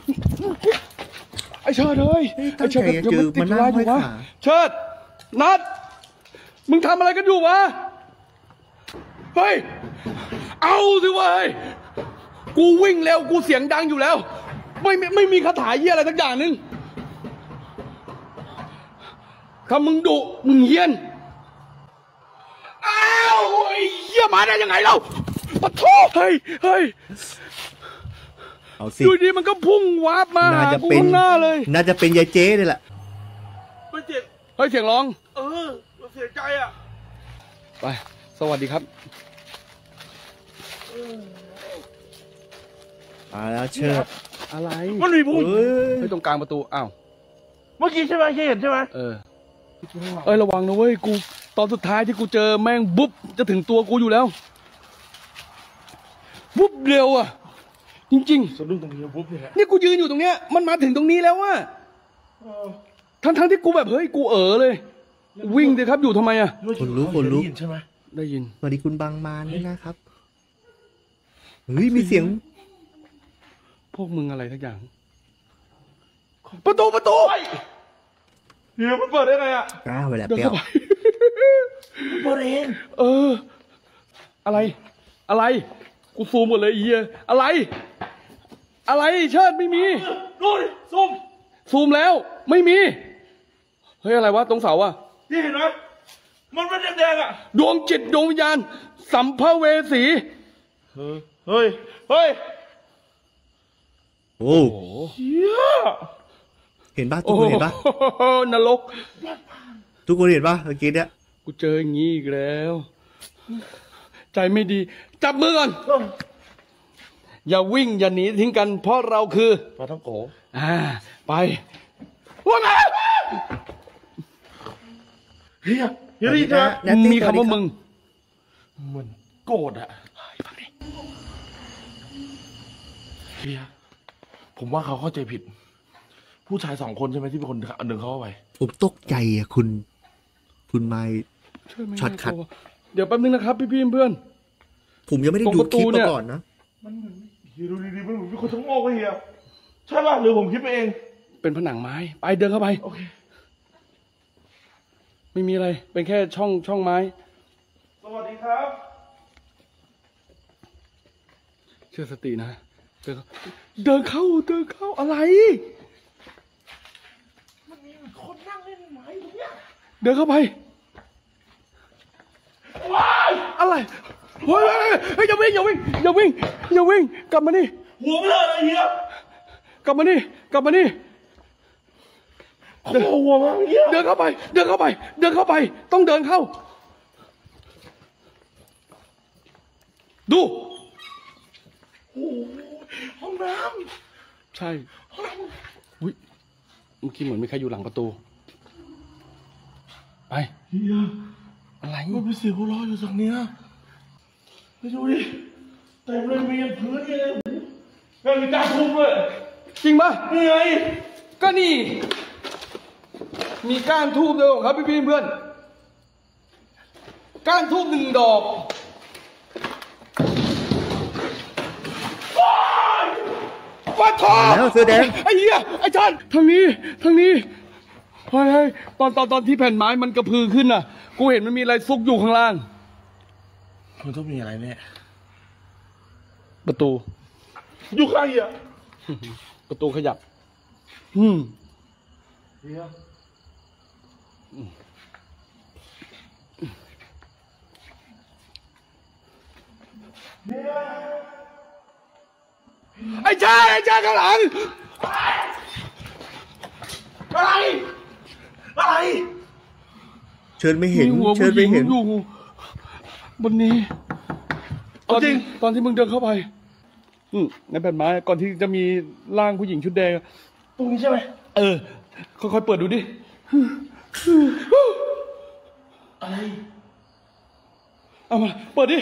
ไอ้เชิดเอ้ยไอ้เชิดมันติดอะไรอยู่วะเชิดนัดมึงทำอะไรกันอยู่วะเฮ้ยเอาสิวะกูวิ่งเร็วกูเสียงดังอยู่แล้วไม่มีคาถาเหี้ยอะไรสักอย่างนึงถ้ามึงดุมึงเฮี้ยนอ้าวไอ้เหี้ยมาได้ยังไงเราปะโถเฮ้ยเอาสิอยู่ดีมันก็พุ่งวาร์ปมาน่าหาจะกูเป็นข้างหน้าเลยน่าจะเป็นยายเจ๊นี่แหละเฮ้ยเสียงร้องเสียใจอ่ะไปสวัสดีครับมาแล้วเชิดอะไรมันมีผู้หญิงเฮ้ยให้ตรงกลางประตูอ้าวเมื่อกี้ใช่ไหมเห็นใช่ไหมเอ้ยระวังนะเว้ยกูตอนสุดท้ายที่กูเจอแม่งบุ๊บจะถึงตัวกูอยู่แล้วบุ๊บเร็วอ่ะจริงสะดุ้งตรงนี้ปุ๊บเนี่ยๆนี่กูยืนอยู่ตรงเนี้ยมันมาถึงตรงนี้แล้วอ่ะทั้งที่กูแบบเฮ้ยกูเลยวิ่งเลยครับอยู่ทำไมอ่ะคนลุกคนลุกได้ยินใช่ไหมได้ยินสวัสดีคุณบางมานด้วยนะครับ เฮ้ย มีเสียงพวกมึงอะไรทักอย่าง ประตูเดี๋ยวมันเปิดได้ไงอ่ะกล้าไปแล้วเดินเปรี้ยวเข้าไปมันเปิดเองอะไรกูซูมหมดเลยไอ้เฮียอะไรเชิดไม่มีดูดิซุ่มซูมแล้วไม่มีเฮ้ยอะไรวะตรงเสาอะนี่เห็นไหมมันเป็นแดงๆอ่ะดวงจิตดวงวิญญาณสัมภเวสีเฮ้ยโอ้เฮียเห็นปะทุกคนเห็นปะโอ้โหนรกทุกคนเห็นปะเมื่อกี้เนี่ยกูเจออย่างงี้อีกแล้ว ใจไม่ดี จับมือก่อน อย่าวิ่งอย่าหนีทิ้งกัน เพราะเราคือปลาท่องโกไปว่าไงเฮียได้ยินใช่ไหมแนตตี้มีคำว่ามึงเหมือนโกรธอ่ะเฮียผมว่าเขาเข้าใจผิด ผู้ชาย2 คนใช่ไหมที่เป็นคนดึงเขาเข้าไปผมตกใจอ่ะคุณไมค์ ช็อตคัทเดี๋ยวแป๊บนึงนะครับพี่เพื่อนผมยังไม่ได้ตรงดูประคตูลิปเนี่มาย ก่อนนะเฮียดูดีๆมันเหมือนมีคนทั้งโลกเลยเฮียใช่ป่ะหรือผมคิดไปเองเป็นผนังไม้ไปเดินเข้าไปโอเคไม่มีอะไร เป็นแค่ช่องไม้สวัสดีครับเชื่อสตินะเดินเข้าอะไรมันมีคนนั่งเล่นไม้ตรงเนี้ยเดินเข้าไปว้ายอะไรเฮ้ยอย่าวิ่งกลับมานี่หัวไม่เลยเฮียกลับมานี่โอ้โหหัวมันเฮียเดินเข้าไป ต้องเดินเข้า ดูโอ้โหห้องน้ใช่อุ้ยเมื่อกี้เหมือนมีใครอยู่หลังประตู ไปำเฮียอะไรมันเป็นเสียงหัวเราะอยู่ตรงเนี้ยไปดูดิเต็มเลยมีพื้นเลยแล้วมีตาทุ่มเลยจริงปะนี่ไงก็นี่ มีก้านทูบด้วยครับพี่เพื่อนก้านทูบ1 ดอกวัดทองแล้วเสื้อแดงไอ้เหี้ยไอ้ชันทางนี้เฮ้ยตอนที่แผ่นไม้มันกระพือขึ้นน่ะ กูเห็นมันมีอะไรซุกอยู่ข้างล่างมันต้องมีอะไรแน่ประตูอยู่ข้างเฮียประตูขยับเฮียไอ้ชายข้างหลังอะไรเชิญไม่เห็นมีหัวเชิผู้ญหญิไม่งเห็นอยู่บนนี้เอาจริงตอนที่มึงเดินเข้าไปในแผ่นไม้ก่อนที่จะมีร่างผู้หญิงชุดแดงตรงนี้ใช่ไหมค่อยๆเปิดดูดิอะไรเอามาเปิดดิ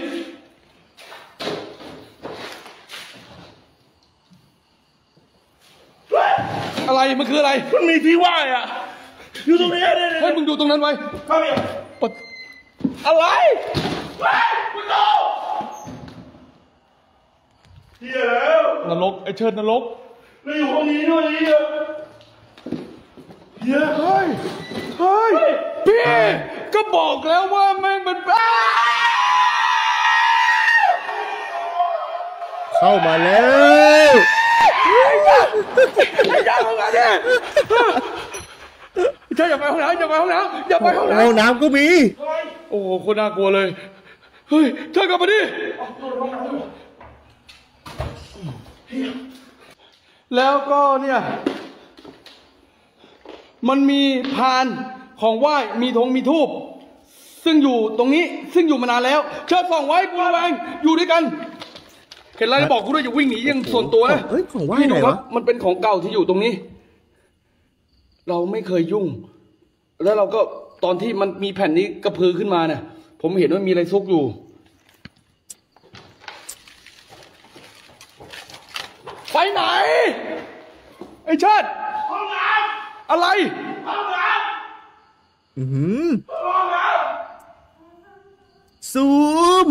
อะไรมันคืออะไรมันมีที่ว่ายอ่ะ อยู่ตรงนี้เนี่ยให้มึงดูตรงนั้นไว้ข้าเฮียเปิดอะไรว้ายคุณโตเฮียแล้วนรกไอ้เชิดนรกแล้วอยู่ห้องนี้ด้วยเฮียเฮียเฮ้ยพี่ก็บอกแล้วว่าแม่งเป็นบ้าเข้ามาแล้วไอ้ยาของงานเนี่ยเชิดอย่าไปห้องน้ำอย่าไปห้องน้ำห้องน้ำก็มีโอ้โหโคตรน่ากลัวเลย เฮ้ยเชิดกลับมาดิ แล้วก็เนี่ย มันมีพานของไหว้มีธงมีทูบซึ่งอยู่ตรงนี้ซึ่งอยู่มานานแล้วเชิดส่องไว้กูระแวงอยู่ด้วยกันเห็นอะไรบอกกูด้วยอย่าวิ่งหนียังส่วนตัวนะเอ้ยของไหว้พี่ไหนดูครัวะบมันเป็นของเก่าที่อยู่ตรงนี้ เราไม่เคยยุ่ง แล้วเราก็ตอนที่มันมีแผ่นนี้กระพือขึ้นมาเนี่ยผมเห็นว่ามีอะไรซุกอยู่ไปไหนไอ้เชิดห้องน้อะไรำห้องน้อือหือำห้องน้ซูม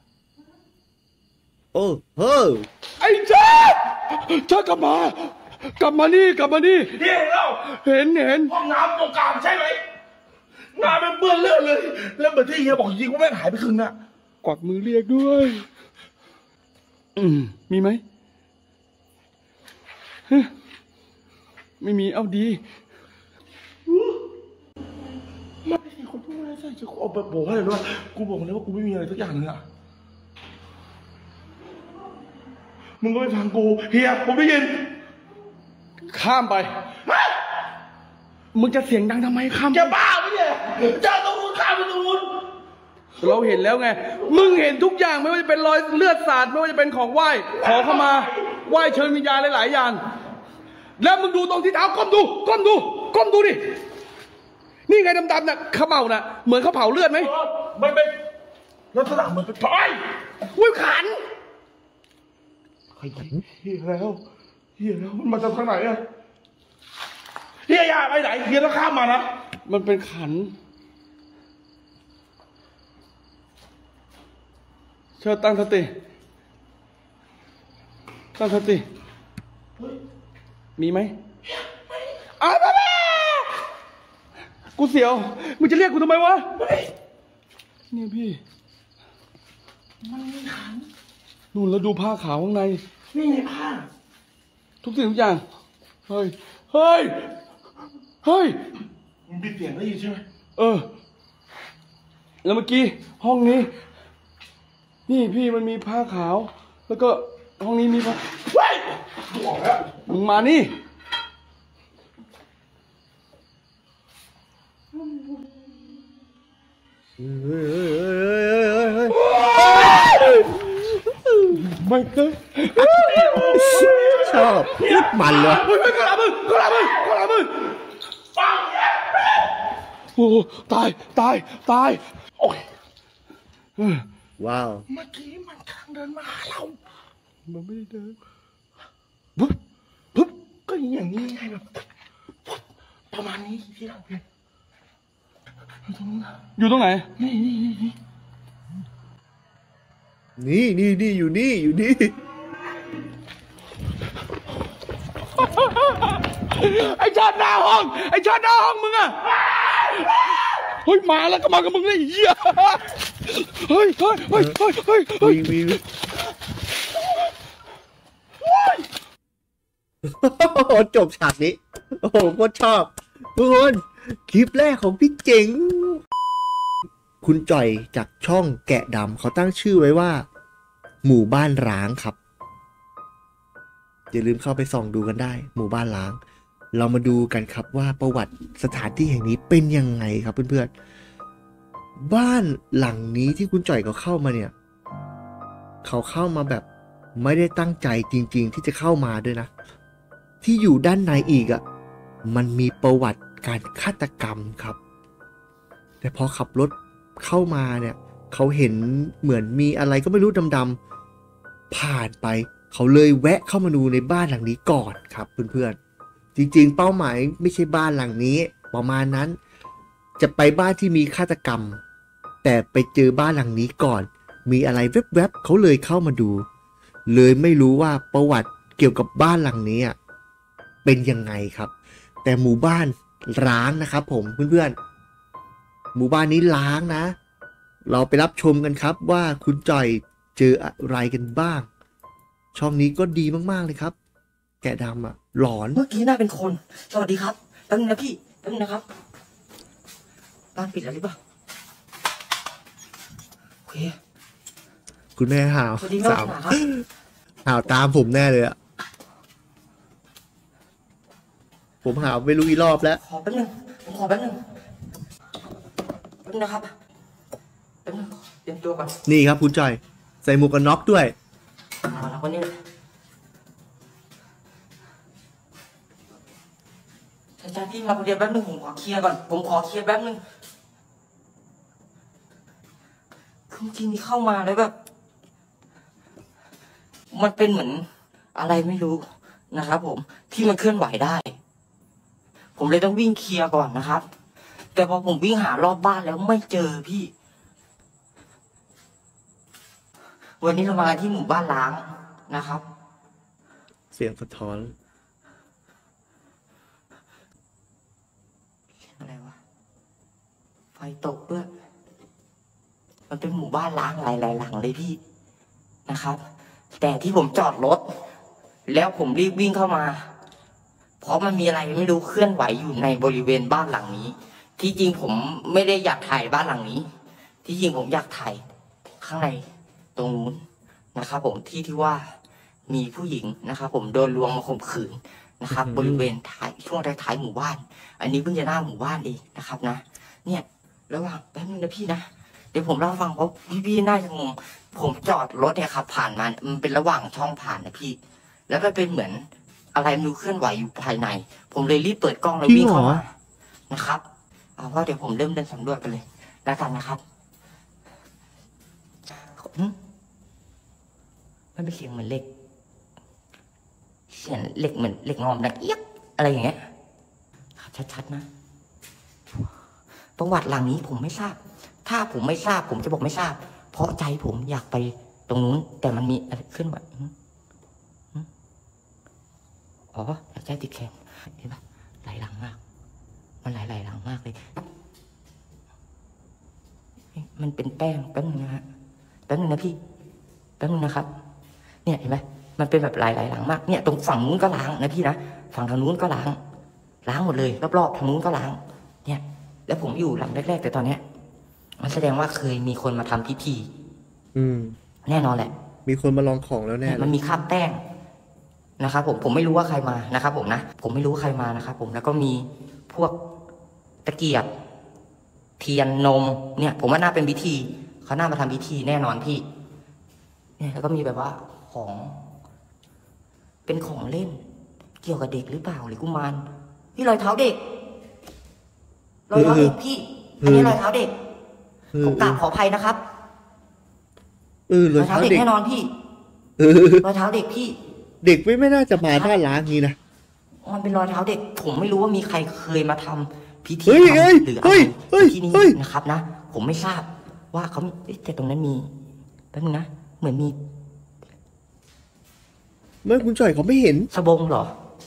โอ้เฮ้อไอ้เชิดกลับมากลับมานี่ำนี่เห็นแล้วเห็นห้องน้ำตรงกลางใช่ไหมน้ำมันเปื้อนเลือดเลย แล้วเหมือนที่เฮียบอกจริงว่าแม่งหายไปครึ่งน่ะกวักมือเรียกด้วย มีไหมฮะไม่มีเอาดีไม่ใช่คนพูดไม่ใช่จะเอาแบบบอกว่าอะไรรู้ป่ะกูบอกเลยว่ากูไม่มีอะไรสักอย่างเลยอะมึงก็ไม่ฟังกูเฮียผมได้ยินข้ามไป มึงจะเสียงดังทำไมข้ามแกบ้าไหมเนี่ยจะตรงนู้นข้ามไปตรงนู้นเราเห็นแล้วไง มึงเห็นทุกอย่างไม่ว่าจะเป็นรอยเลือดสาดไม่ว่าจะเป็นของไหว้ขอเข้ามาไหว้เชิญวิญญาณหลายๆอย่าง แล้วมึงดูตรงที่เท้าก้มดูดินี่ไงดำๆน่ะเขม่าน่ะเหมือนเขาเผาเลือดไหมมันเป็นลักษณะเหมือนเป็นไฟอุ้ยขันใครเฮียแล้วมันมาจากทางไหนอะเฮียอย่าไปไหนเฮียต้องข้ามมานะมันเป็นขันเชิญตั้งสติมีไหมอ้าวกูเสียวมึงจะเรียกกูทำไมวะเนี่ยพี่มันมีขันนู่นแล้วดูผ้าขาวข้างในนี่ไงผ้าทุกสิ่งทุกอย่างเฮ้ยมันมีเสียงได้ยินใช่ไหมแล้วเมื่อกี้ห้องนี้ นี่พี่มันมีผ้าขาว แล้วก็ห้องนี้มีผ้าเฮ้ยบอกแล้วมึงมานี่ไม่เคยชอบพูดมันเลยเฮ้ยกระลามึงฟังเนี่ยโอ้ตายโอ้ยว้าวเมื่อกี้มันกำลังเดินมาหาเรามันไม่ได้เดินปุ๊บก็อย่างนี้ไงแบบประมาณนี้ที่เราเห็นอยู่ตรงไหนนี่อยู่นี่ไอ้ชาติหน้าห้องมึงอะเฮ้ยมาแล้วก็มากับมึงเลยไอ้เหี้ยเฮ้ยวี โอ้โหจบฉากนี้ โอ้โหโคตรชอบทุกคนคลิปแรกของพี่เจ๋ง คุณจ่อยจากช่องแกะดำเขาตั้งชื่อไว้ว่า หมู่บ้านร้างครับ อย่าลืมเข้าไปส่องดูกันได้ หมู่บ้านร้าง เรามาดูกันครับว่าประวัติสถานที่แห่งนี้เป็นยังไงครับเพื่อนๆบ้านหลังนี้ที่คุณจ่อยเขาเข้ามาเนี่ย เขาเข้ามาแบบไม่ได้ตั้งใจจริงๆที่จะเข้ามาด้วยนะ ที่อยู่ด้านในอีกอ่ะมันมีประวัติการฆาตกรรมครับ แต่พอขับรถเข้ามาเนี่ยเขาเห็นเหมือนมีอะไรก็ไม่รู้ดำๆผ่านไปเขาเลยแวะเข้ามาดูในบ้านหลังนี้ก่อนครับเพื่อนๆจริงๆเป้าหมายไม่ใช่บ้านหลังนี้ประมาณนั้นจะไปบ้านที่มีฆาตกรรมแต่ไปเจอบ้านหลังนี้ก่อนมีอะไรแวบๆเขาเลยเข้ามาดูเลยไม่รู้ว่าประวัติเกี่ยวกับบ้านหลังนี้เป็นยังไงครับแต่หมู่บ้านร้างนะครับผมเพื่อนๆหมู่บ้านนี้ร้างนะเราไปรับชมกันครับว่าคุณจ่อยเจออะไรกันบ้างช่องนี้ก็ดีมากๆเลยครับแกะดำหลอนเมื่อกี้น่าเป็นคน สวัสดีครับแป๊บนึงนะพี่แป๊บนึงนะครับบ้านปิดแล้วหรือเปล่าโอเคคุณแม่ห่าวสวัสดีครับสาวครับห่าวตามผมแน่เลยผมห่าวไม่รู้อีรอบแล้วขอแป๊บนึงผมขอแป๊บนึงนะครับป๊บนึงเตรียมตัวก่อนนี่ครับคุณจอย ใส่หมวกกันน็อกด้วยเอาละคนนี้อาจารย์พี่มาคนเดียวแป๊บนึงผมขอเคลียร์ก่อนผมขอเคลียร์แป๊บนึงคือจริงๆนี่เข้ามาแล้วแบบมันเป็นเหมือนอะไรไม่รู้นะครับผมที่มันเคลื่อนไหวได้ผมเลยต้องวิ่งเคลียร์ก่อนนะครับแต่พอผมวิ่งหารอบบ้านแล้วไม่เจอพี่วันนี้เรามาที่หมู่บ้านล้างนะครับเสียงสะท้อนอะไรวะไฟตกด้วยมันเป็นหมู่บ้านล้างหลายๆหลังเลยพี่นะครับ แต่ที่ผมจอดรถแล้วผมรีบวิ่งเข้ามาเพราะมันมีอะไรไม่รู้เคลื่อนไหวอยู่ในบริเวณบ้านหลังนี้ที่จริงผมไม่ได้อยากถ่ายบ้านหลังนี้ที่จริงผมอยากถ่ายข้างในตรงนู้นนะครับผมที่ว่ามีผู้หญิงนะครับผมโดนลวงมาข่มขืนนะครับบริเวณท้ายช่วงท้ายหมู่บ้านอันนี้เพิ่งจะหน้าหมู่บ้านเองนะครับนะเนี่ยระหว่างแป๊บนึงนะพี่นะเดี๋ยวผมเล่าให้ฟังเพราะพี่น่าจะงงผมจอดรถเนี่ยครับผ่านมามันเป็นระหว่างช่องผ่านนะพี่แล้วก็เป็นเหมือนอะไรไม่รู้เคลื่อนไหวอยู่ภายในผมเลยรีบเปิดกล้องแล้ววิ่งเข้ามานะครับเอาว่าเดี๋ยวผมเริ่มเดินสำรวจไปเลยแล้วกันนะครับมันเป็นเสียงเหมือนเหล็กเสียงเหล็กเหมือนเหล็กงอมดังเอี๊ยกอะไรอย่างเงี้ยครับชัดๆนะประวัติหลังนี้ผมไม่ทราบถ้าผมไม่ทราบผมจะบอกไม่ทราบเพราะใจผมอยากไปตรงนู้นแต่มันมีอะไรขึ้นมาอ๋อใจติดแขนเห็นปะหลายหลังมากมันหลายหลังมากเลยมันเป็นแป้งแป๊บนึงนะฮะแป๊บนึงนะพี่แป๊บนึงนะครับเนี่ยเห็นไหมมันเป็นแบบหลายหลังมากเนี่ยตรงฝั่งนู้นก็ล้างนะพี่นะฝั่งทางนู้นก็ล้างหมดเลยรอบๆทางนู้นก็ล้างเนี่ยแล้วผมอยู่หลังแรกๆแต่ตอนเนี้ยมันแสดงว่าเคยมีคนมาทำพิธีแน่นอนแหละมีคนมาลองของแล้วแน่มันมีคราบแป้งนะครับผมไม่รู้ว่าใครมานะครับผมนะผมไม่รู้ว่าใครมานะครับผมแล้วก็มีพวกตะเกียบเทียนนมเนี่ยผมว่าน่าเป็นพิธีเขาน่ามาทำพิธีแน่นอนพี่เนี่ยแล้วก็มีแบบว่าของเป็นของเล่นเกี่ยวกับเด็กหรือเปล่าหรือกุมารพี่รอยเท้าเด็กพี่อันนี้รอยเท้าเด็กผมกราบขออภัยนะครับรอยเท้าเด็กแน่นอนพี่รอยเท้าเด็กพี่เด็กไม่น่าจะมาบ้านล้างนี้นะมันเป็นรอยเท้าเด็กผมไม่รู้ว่ามีใครเคยมาทำพิธีหรืออะไรที่นี่นะครับนะผมไม่ทราบว่าเขาแต่ตรงนั้นมีแป๊บนึงนะเหมือนมีเมื่อคุณจ่อยเขาไม่เห็นสบงเหรอ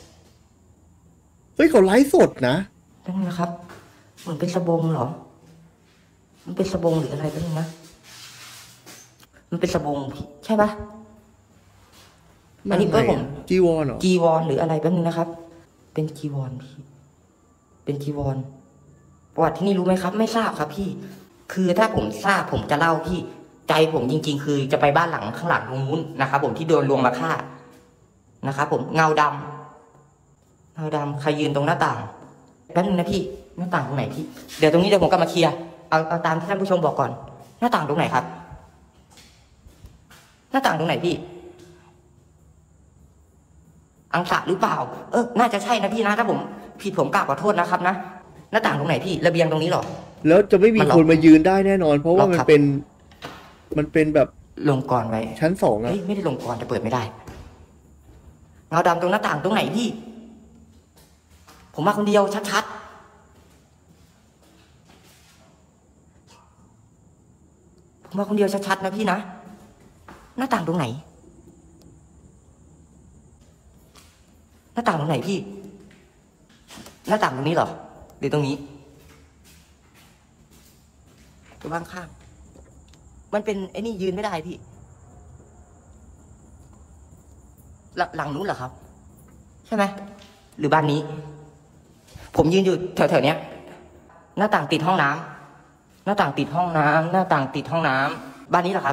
เขาไลฟ์สดนะแป๊บนึงนะครับเหมือนเป็นสบงเหรอมันเป็นสบงหรืออะไรแป๊บนึงนะมันเป็นสบงใช่ปะอันนี้ผมจีวรเหรอจีวรหรืออะไรแป๊บนึงนะครับเป็นจีวรพี่เป็นจีวรประวัติที่นี่รู้ไหมครับไม่ทราบครับพี่คือถ้าผมทราบผมจะเล่าพี่ใจผมจริงๆคือจะไปบ้านหลังข้างหลังตรงนู้นนะครับผมที่โดนลวงมาฆ่านะครับผมเงาดำใครยืนตรงหน้าต่างแป๊บนึงนะพี่หน้าต่างตรงไหนพี่เดี๋ยวตรงนี้เดี๋ยวผมกลับมาเคลียร์เอาตามที่ท่านผู้ชมบอกก่อนหน้าต่างตรงไหนครับหน้าต่างตรงไหนพี่อังสะหรือเปล่าน่าจะใช่นะพี่นะถ้าผมผิดผมกราบขอโทษนะครับนะหน้าต่างตรงไหนพี่ระเบียงตรงนี้หรอแล้วจะไม่มีคนมายืนได้แน่นอนเพราะว่ามันเป็นแบบลงกรไว้ชั้น2อะไม่ได้ลงกรจะเปิดไม่ได้เงาดำตรงหน้าต่างตรงไหนพี่ผมมาคนเดียวชัดๆผมมาคนเดียวชัดๆนะพี่นะหน้าต่างตรงไหนหน้าต่างตรงไหนพี่หน้าต่างตรงนี้เหรอหรือตรงนี้ตรงข้างมันเป็นไอ้นี่ยืนไม่ได้พี่หลังนู้นเหรอครับใช่ไหมหรือบ้านนี้ผมยืนอยู่แถวๆเนี้ยหน้าต่างติดห้องน้ำหน้าต่างติดห้องน้ำหน้าต่างติดห้องน้ำบ้านนี้เหรอครับ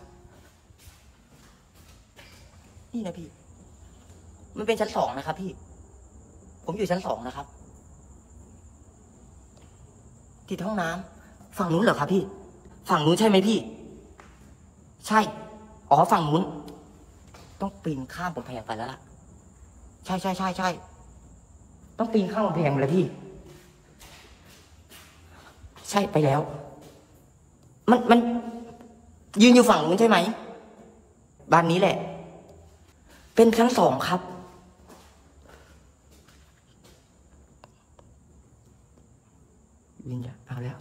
นี่นะพี่มันเป็นชั้น2นะครับพี่ผมอยู่ชั้น2นะครับติดห้องน้ำฝั่งนู้นเหรอครับพี่ฝั่งนู้นใช่ไหมพี่ ใช่ อ๋อฝั่งนู้นต้องปีนข้ามกำแพงไปแล้วล่ะ ใช่ ต้องปีนข้ามกำแพงเลยพี่ ใช่ไปแล้ว มันยืนอยู่ฝั่งนู้นใช่ไหมบ้านนี้แหละ เป็นชั้น2ครับวิญญาณเอาแล้ว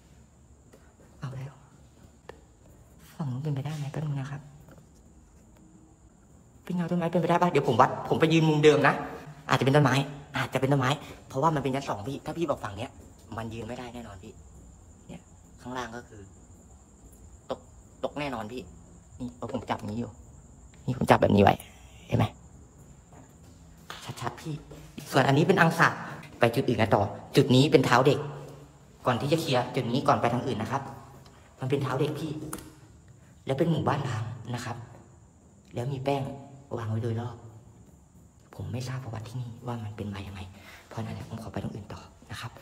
ฝั่งนู้นเป็นไปได้ไหมแป๊บนึงนะครับเป็นเงาต้นไม้เป็นไปได้ป่ะเดี๋ยวผมวัดผมไปยืนมุมเดิมนะอาจจะเป็นต้นไม้เพราะว่ามันเป็นชั้น2พี่ถ้าพี่บอกฝั่งเนี้ยมันยืนไม่ได้แน่นอนพี่เนี่ยข้างล่างก็คือตกแน่นอนพี่นี่ผมจับนี้อยู่นี่ผมจับแบบนี้ไว้เห็นไหมชัดๆพี่ส่วนอันนี้เป็นอังสะไปจุดอื่นกันต่อจุดนี้เป็นเท้าเด็กก่อนที่จะเคลียร์จุดนี้ก่อนไปทางอื่นนะครับมันเป็นเท้าเด็กพี่แล้วเป็นหมู่บ้านร้างนะครับแล้วมีแป้งวางไว้โดยรอบผมไม่ทราบประวัติที่นี่ว่ามันเป็นมาอย่างไรเพราะนั้นผมขอไปตรงอื่นต่อนะครับ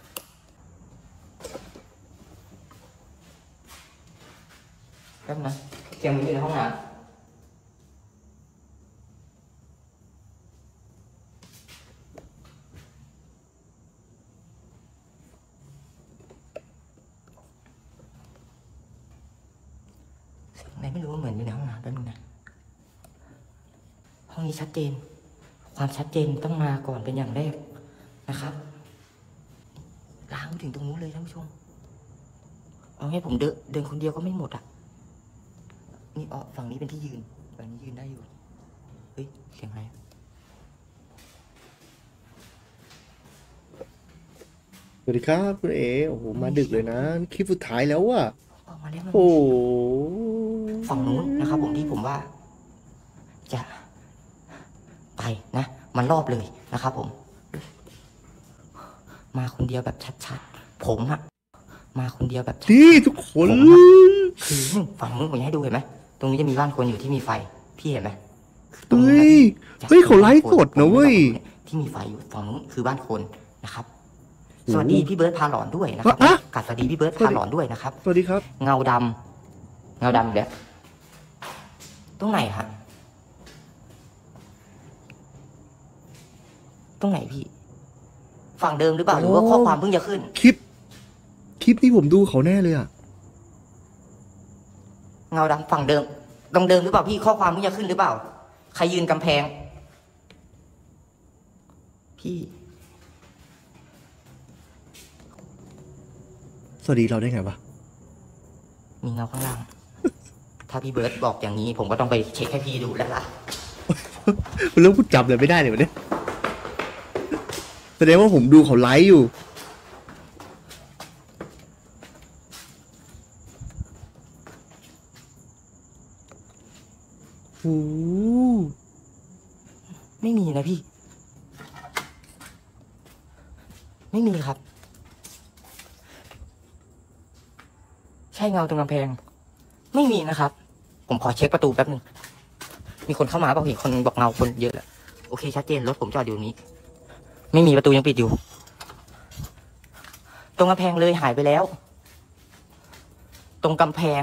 แป๊บนะเสียงมันอยู่ในห้องน้ำไม่รู้เหมือนอยู่ในห้องน้ำแป๊บนึงนะห้องนี้ชัดเจนความชัดเจนต้องมาก่อนเป็นอย่างแรกนะครับล้างไปถึงตรงนู้นเลยท่านผู้ชมเอาให้ผมเดินคนเดียวก็ไม่หมดอ่ะนี่ฝั่งนี้เป็นที่ยืนฝั่งนี้ยืนได้อยู่เฮ้ยเสียงอะไรสวัสดีครับคุณเอโอ้โหมาดึกเลยนะคลิปสุดท้ายแล้วอะออกมาแล้วโอ้ฝั่งนู้นนะครับผมที่ผมว่าจะไปนะมันรอบเลยนะครับผมมาคนเดียวแบบชัดๆผมอะมาคนเดียวแบบที่ทุกคนคือฝั่งนู้นผมให้ดูเห็นไหมตรงนี้จะมีบ้านคนอยู่ที่มีไฟพี่เห็นไหมเฮ้ยเขาไลฟ์สดนะเว้ยที่มีไฟอยู่ฝั่งนู้นคือบ้านคนนะครับสวัสดีพี่เบิร์ดพาหลอนด้วยนะครับกับสวัสดีพี่เบิร์ดพาหลอนด้วยนะครับสวัสดีครับเงาดำเดี๋ยวตรงไหนฮะตรงไหนพี่ฝั่งเดิมหรือเปล่าหรือว่าข้อความเพิ่งจะขึ้นคลิปนี้ผมดูเขาแน่เลยอะเงาดำฝั่งเดิมตรงเดิมหรือเปล่าพี่ข้อความเพิ่งจะขึ้นหรือเปล่าใครยืนกำแพงพี่สวัสดีเราได้ไงวะมีเงาข้างล่างถ้าพี่เบิร์ดบอกอย่างนี้ผมก็ต้องไปเช็คให้พี่ดูแล้วล่ะเรื่องพูดจำเลยไม่ได้เลยวันนี้แสดงว่าผมดูเขาไลฟ์อยู่โอ้ไม่มีนะพี่ไม่มีครับใช่เงาตรงกำแพงไม่มีนะครับผมขอเช็คประตูแป๊บนึงมีคนเข้ามาบอกเห็นคนบอกเงาคนเยอะแล้วโอเคชัดเจนรถผมจอดอยู่นี้ไม่มีประตูยังปิดอยู่ตรงกำแพงเลยหายไปแล้วตรงกำแพง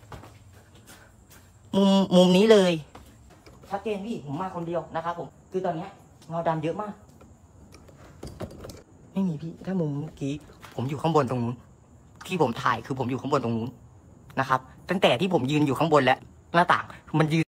มุมนี้เลยชัดเจนพี่ผมมาคนเดียวนะครับผมคือตอนนี้เงาดำเยอะมากไม่มีพี่ถ้ามุมเมื่อกี้ผมอยู่ข้างบนตรงนู้นที่ผมถ่ายคือผมอยู่ข้างบนตรงนู้นนะครับตั้งแต่ที่ผมยืนอยู่ข้างบนแล้วหน้าต่างมันยืน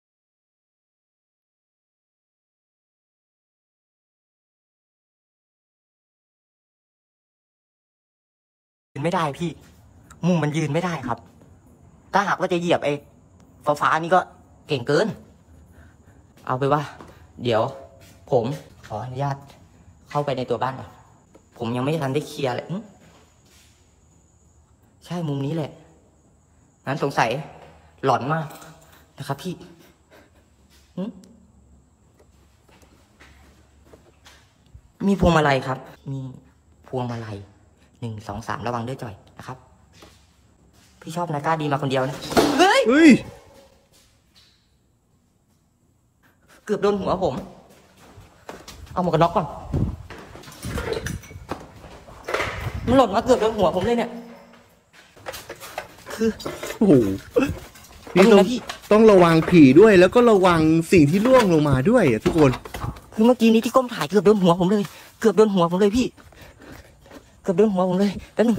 ไม่ได้พี่มุมมันยืนไม่ได้ครับถ้าหากว่าจะเหยียบไอ้ฟ้านี่ก็เก่งเกินเอาไปว่าเดี๋ยวผมขออนุญาตเข้าไปในตัวบ้านก่อนผมยังไม่ทันได้เคลียร์เลยใช่มุมนี้แหละนั้นสงสัยหลอนมากนะครับพี่มีพวงมาลัยครับมีพวงมาลัย1 2 3ระวังด้วยจ่อยนะครับพี่ชอบนายกล้าดีมาคนเดียวนะเฮ้ยเกือบโดนหัวผมเอาหมวกกันน็อกก่อนมันหล่นมาเกือบโดนหัวผมเลยเนี่ยคือโอ้โหแป๊บนี่นึงต้องนะพี่ต้องระวังผีด้วย แล้วก็ระวังสิ่งที่ล่วงลงมาด้วยอ่ะทุกคนคือเมื่อกี้นี้ที่ก้มถ่ายเกือบโดนหัวผมเลย เกือบโดนหัวผมเลยพี่ เกือบโดนหัวผมเลยแป๊บนึง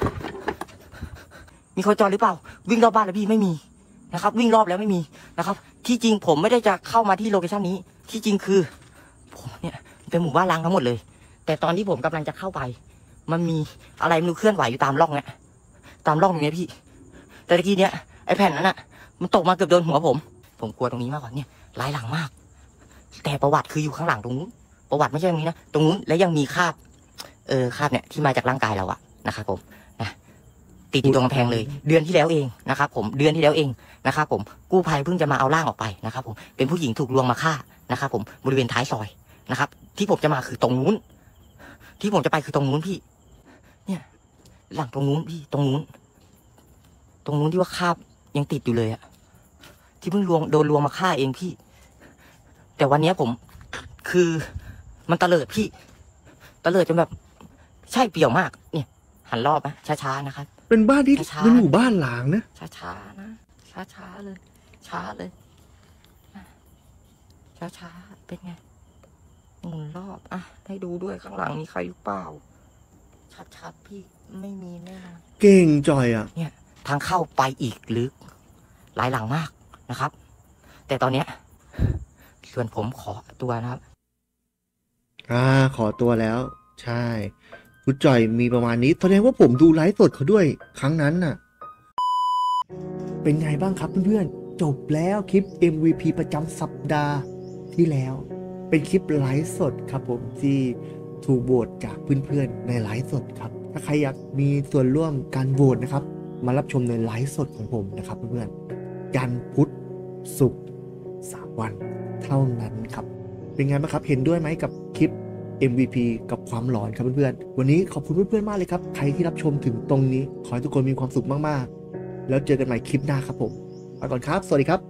มีคนจอดหรือเปล่า วิ่งรอบบ้านแล้วพี่ไม่มีนะครับ วิ่งรอบแล้วไม่มีนะครับ ที่จริงผมไม่ได้จะเข้ามาที่โลเคชั่นนี้ ที่จริงคือ ผมเนี่ยเป็นหมู่บ้านร้างทั้งหมดเลย แต่ตอนที่ผมกำลังจะเข้าไป มันมีอะไรไม่รู้เคลื่อนไหวอยู่ตามร่องเนี่ยตามร่องตรงเนี้ยพี่ แต่ตะกี้เนี้ยไอ้แผ่นนั้นอะมันตกมาเกือบโดนหัวผมกลัวตรงนี้มากกว่าเนี่ยร้ายหลังมาก แต่ประวัติคืออยู่ข้างหลังตรงนู้นประวัติไม่ใช่ตรงนี้นะตรงนู้นแล้วยังมีคราบคราบเนี่ยที่มาจากร่างกายเราอะนะครับผมนะติดอยู่ตรงกำแพงเลย เดือนที่แล้วเองนะครับผมเดือนที่แล้วเองนะครับผมกู้ภัยเพิ่งจะมาเอาร่างออกไปนะครับผมเป็นผู้หญิงถูกลวงมาฆ่านะครับผมบริเวณท้ายซอยนะครับที่ผมจะมาคือตรงนู้นที่ผมจะไปคือตรงนู้นพี่เนี่ยหลังตรงนู้นพี่ตรงนู้นที่ว่าคราบยังติดอยู่เลยอะที่เพิ่งโดนลวงมาฆ่าเองพี่แต่วันนี้ผมคือมันตะเลิดพี่ตะเลิดจนแบบใช่เปี่ยวมากเนี่ยหันรอบนะช้าๆนะครับเป็นบ้านที่ช้าๆเป็นหมู่บ้านล้างนะช้าๆนะช้าๆเลยช้าเลยช้าๆเป็นไงหมุนรอบอ่ะให้ดูด้วยข้างหลังมีใครหรือเปล่าชัดๆพี่ไม่มีแน่นอนเก่งจอยอ่ะเนี่ยทางเข้าไปอีกลึกหลายหลังมากนะครับ แต่ตอนเนี้ยส่วนผมขอตัวนะครับขอตัวแล้ว ใช่คุณจอยมีประมาณนี้แสดงว่าผมดูไลฟ์สดเขาด้วยครั้งนั้นน่ะ เป็นไงบ้างครับเพื่อนๆจบแล้วคลิป MVP ประจำสัปดาห์ที่แล้ว เป็นคลิปไลฟ์สดครับผมที่ถูกโหวตจากเพื่อนๆในไลฟ์สดครับถ้าใครอยากมีส่วนร่วมการโหวตนะครับ มารับชมในไลฟ์สดของผมนะครับเพื่อนๆจันทร์พุธศุกร์3 วันเท่านั้นครับ เป็นไงบ้างครับเห็นด้วยไหมกับคลิป MVP กับความหลอนครับเพื่อนๆวันนี้ขอบคุณเพื่อนๆมากเลยครับใครที่รับชมถึงตรงนี้ขอให้ทุกคนมีความสุขมากๆแล้วเจอกันใหม่คลิปหน้าครับผมไปก่อนครับสวัสดีครับ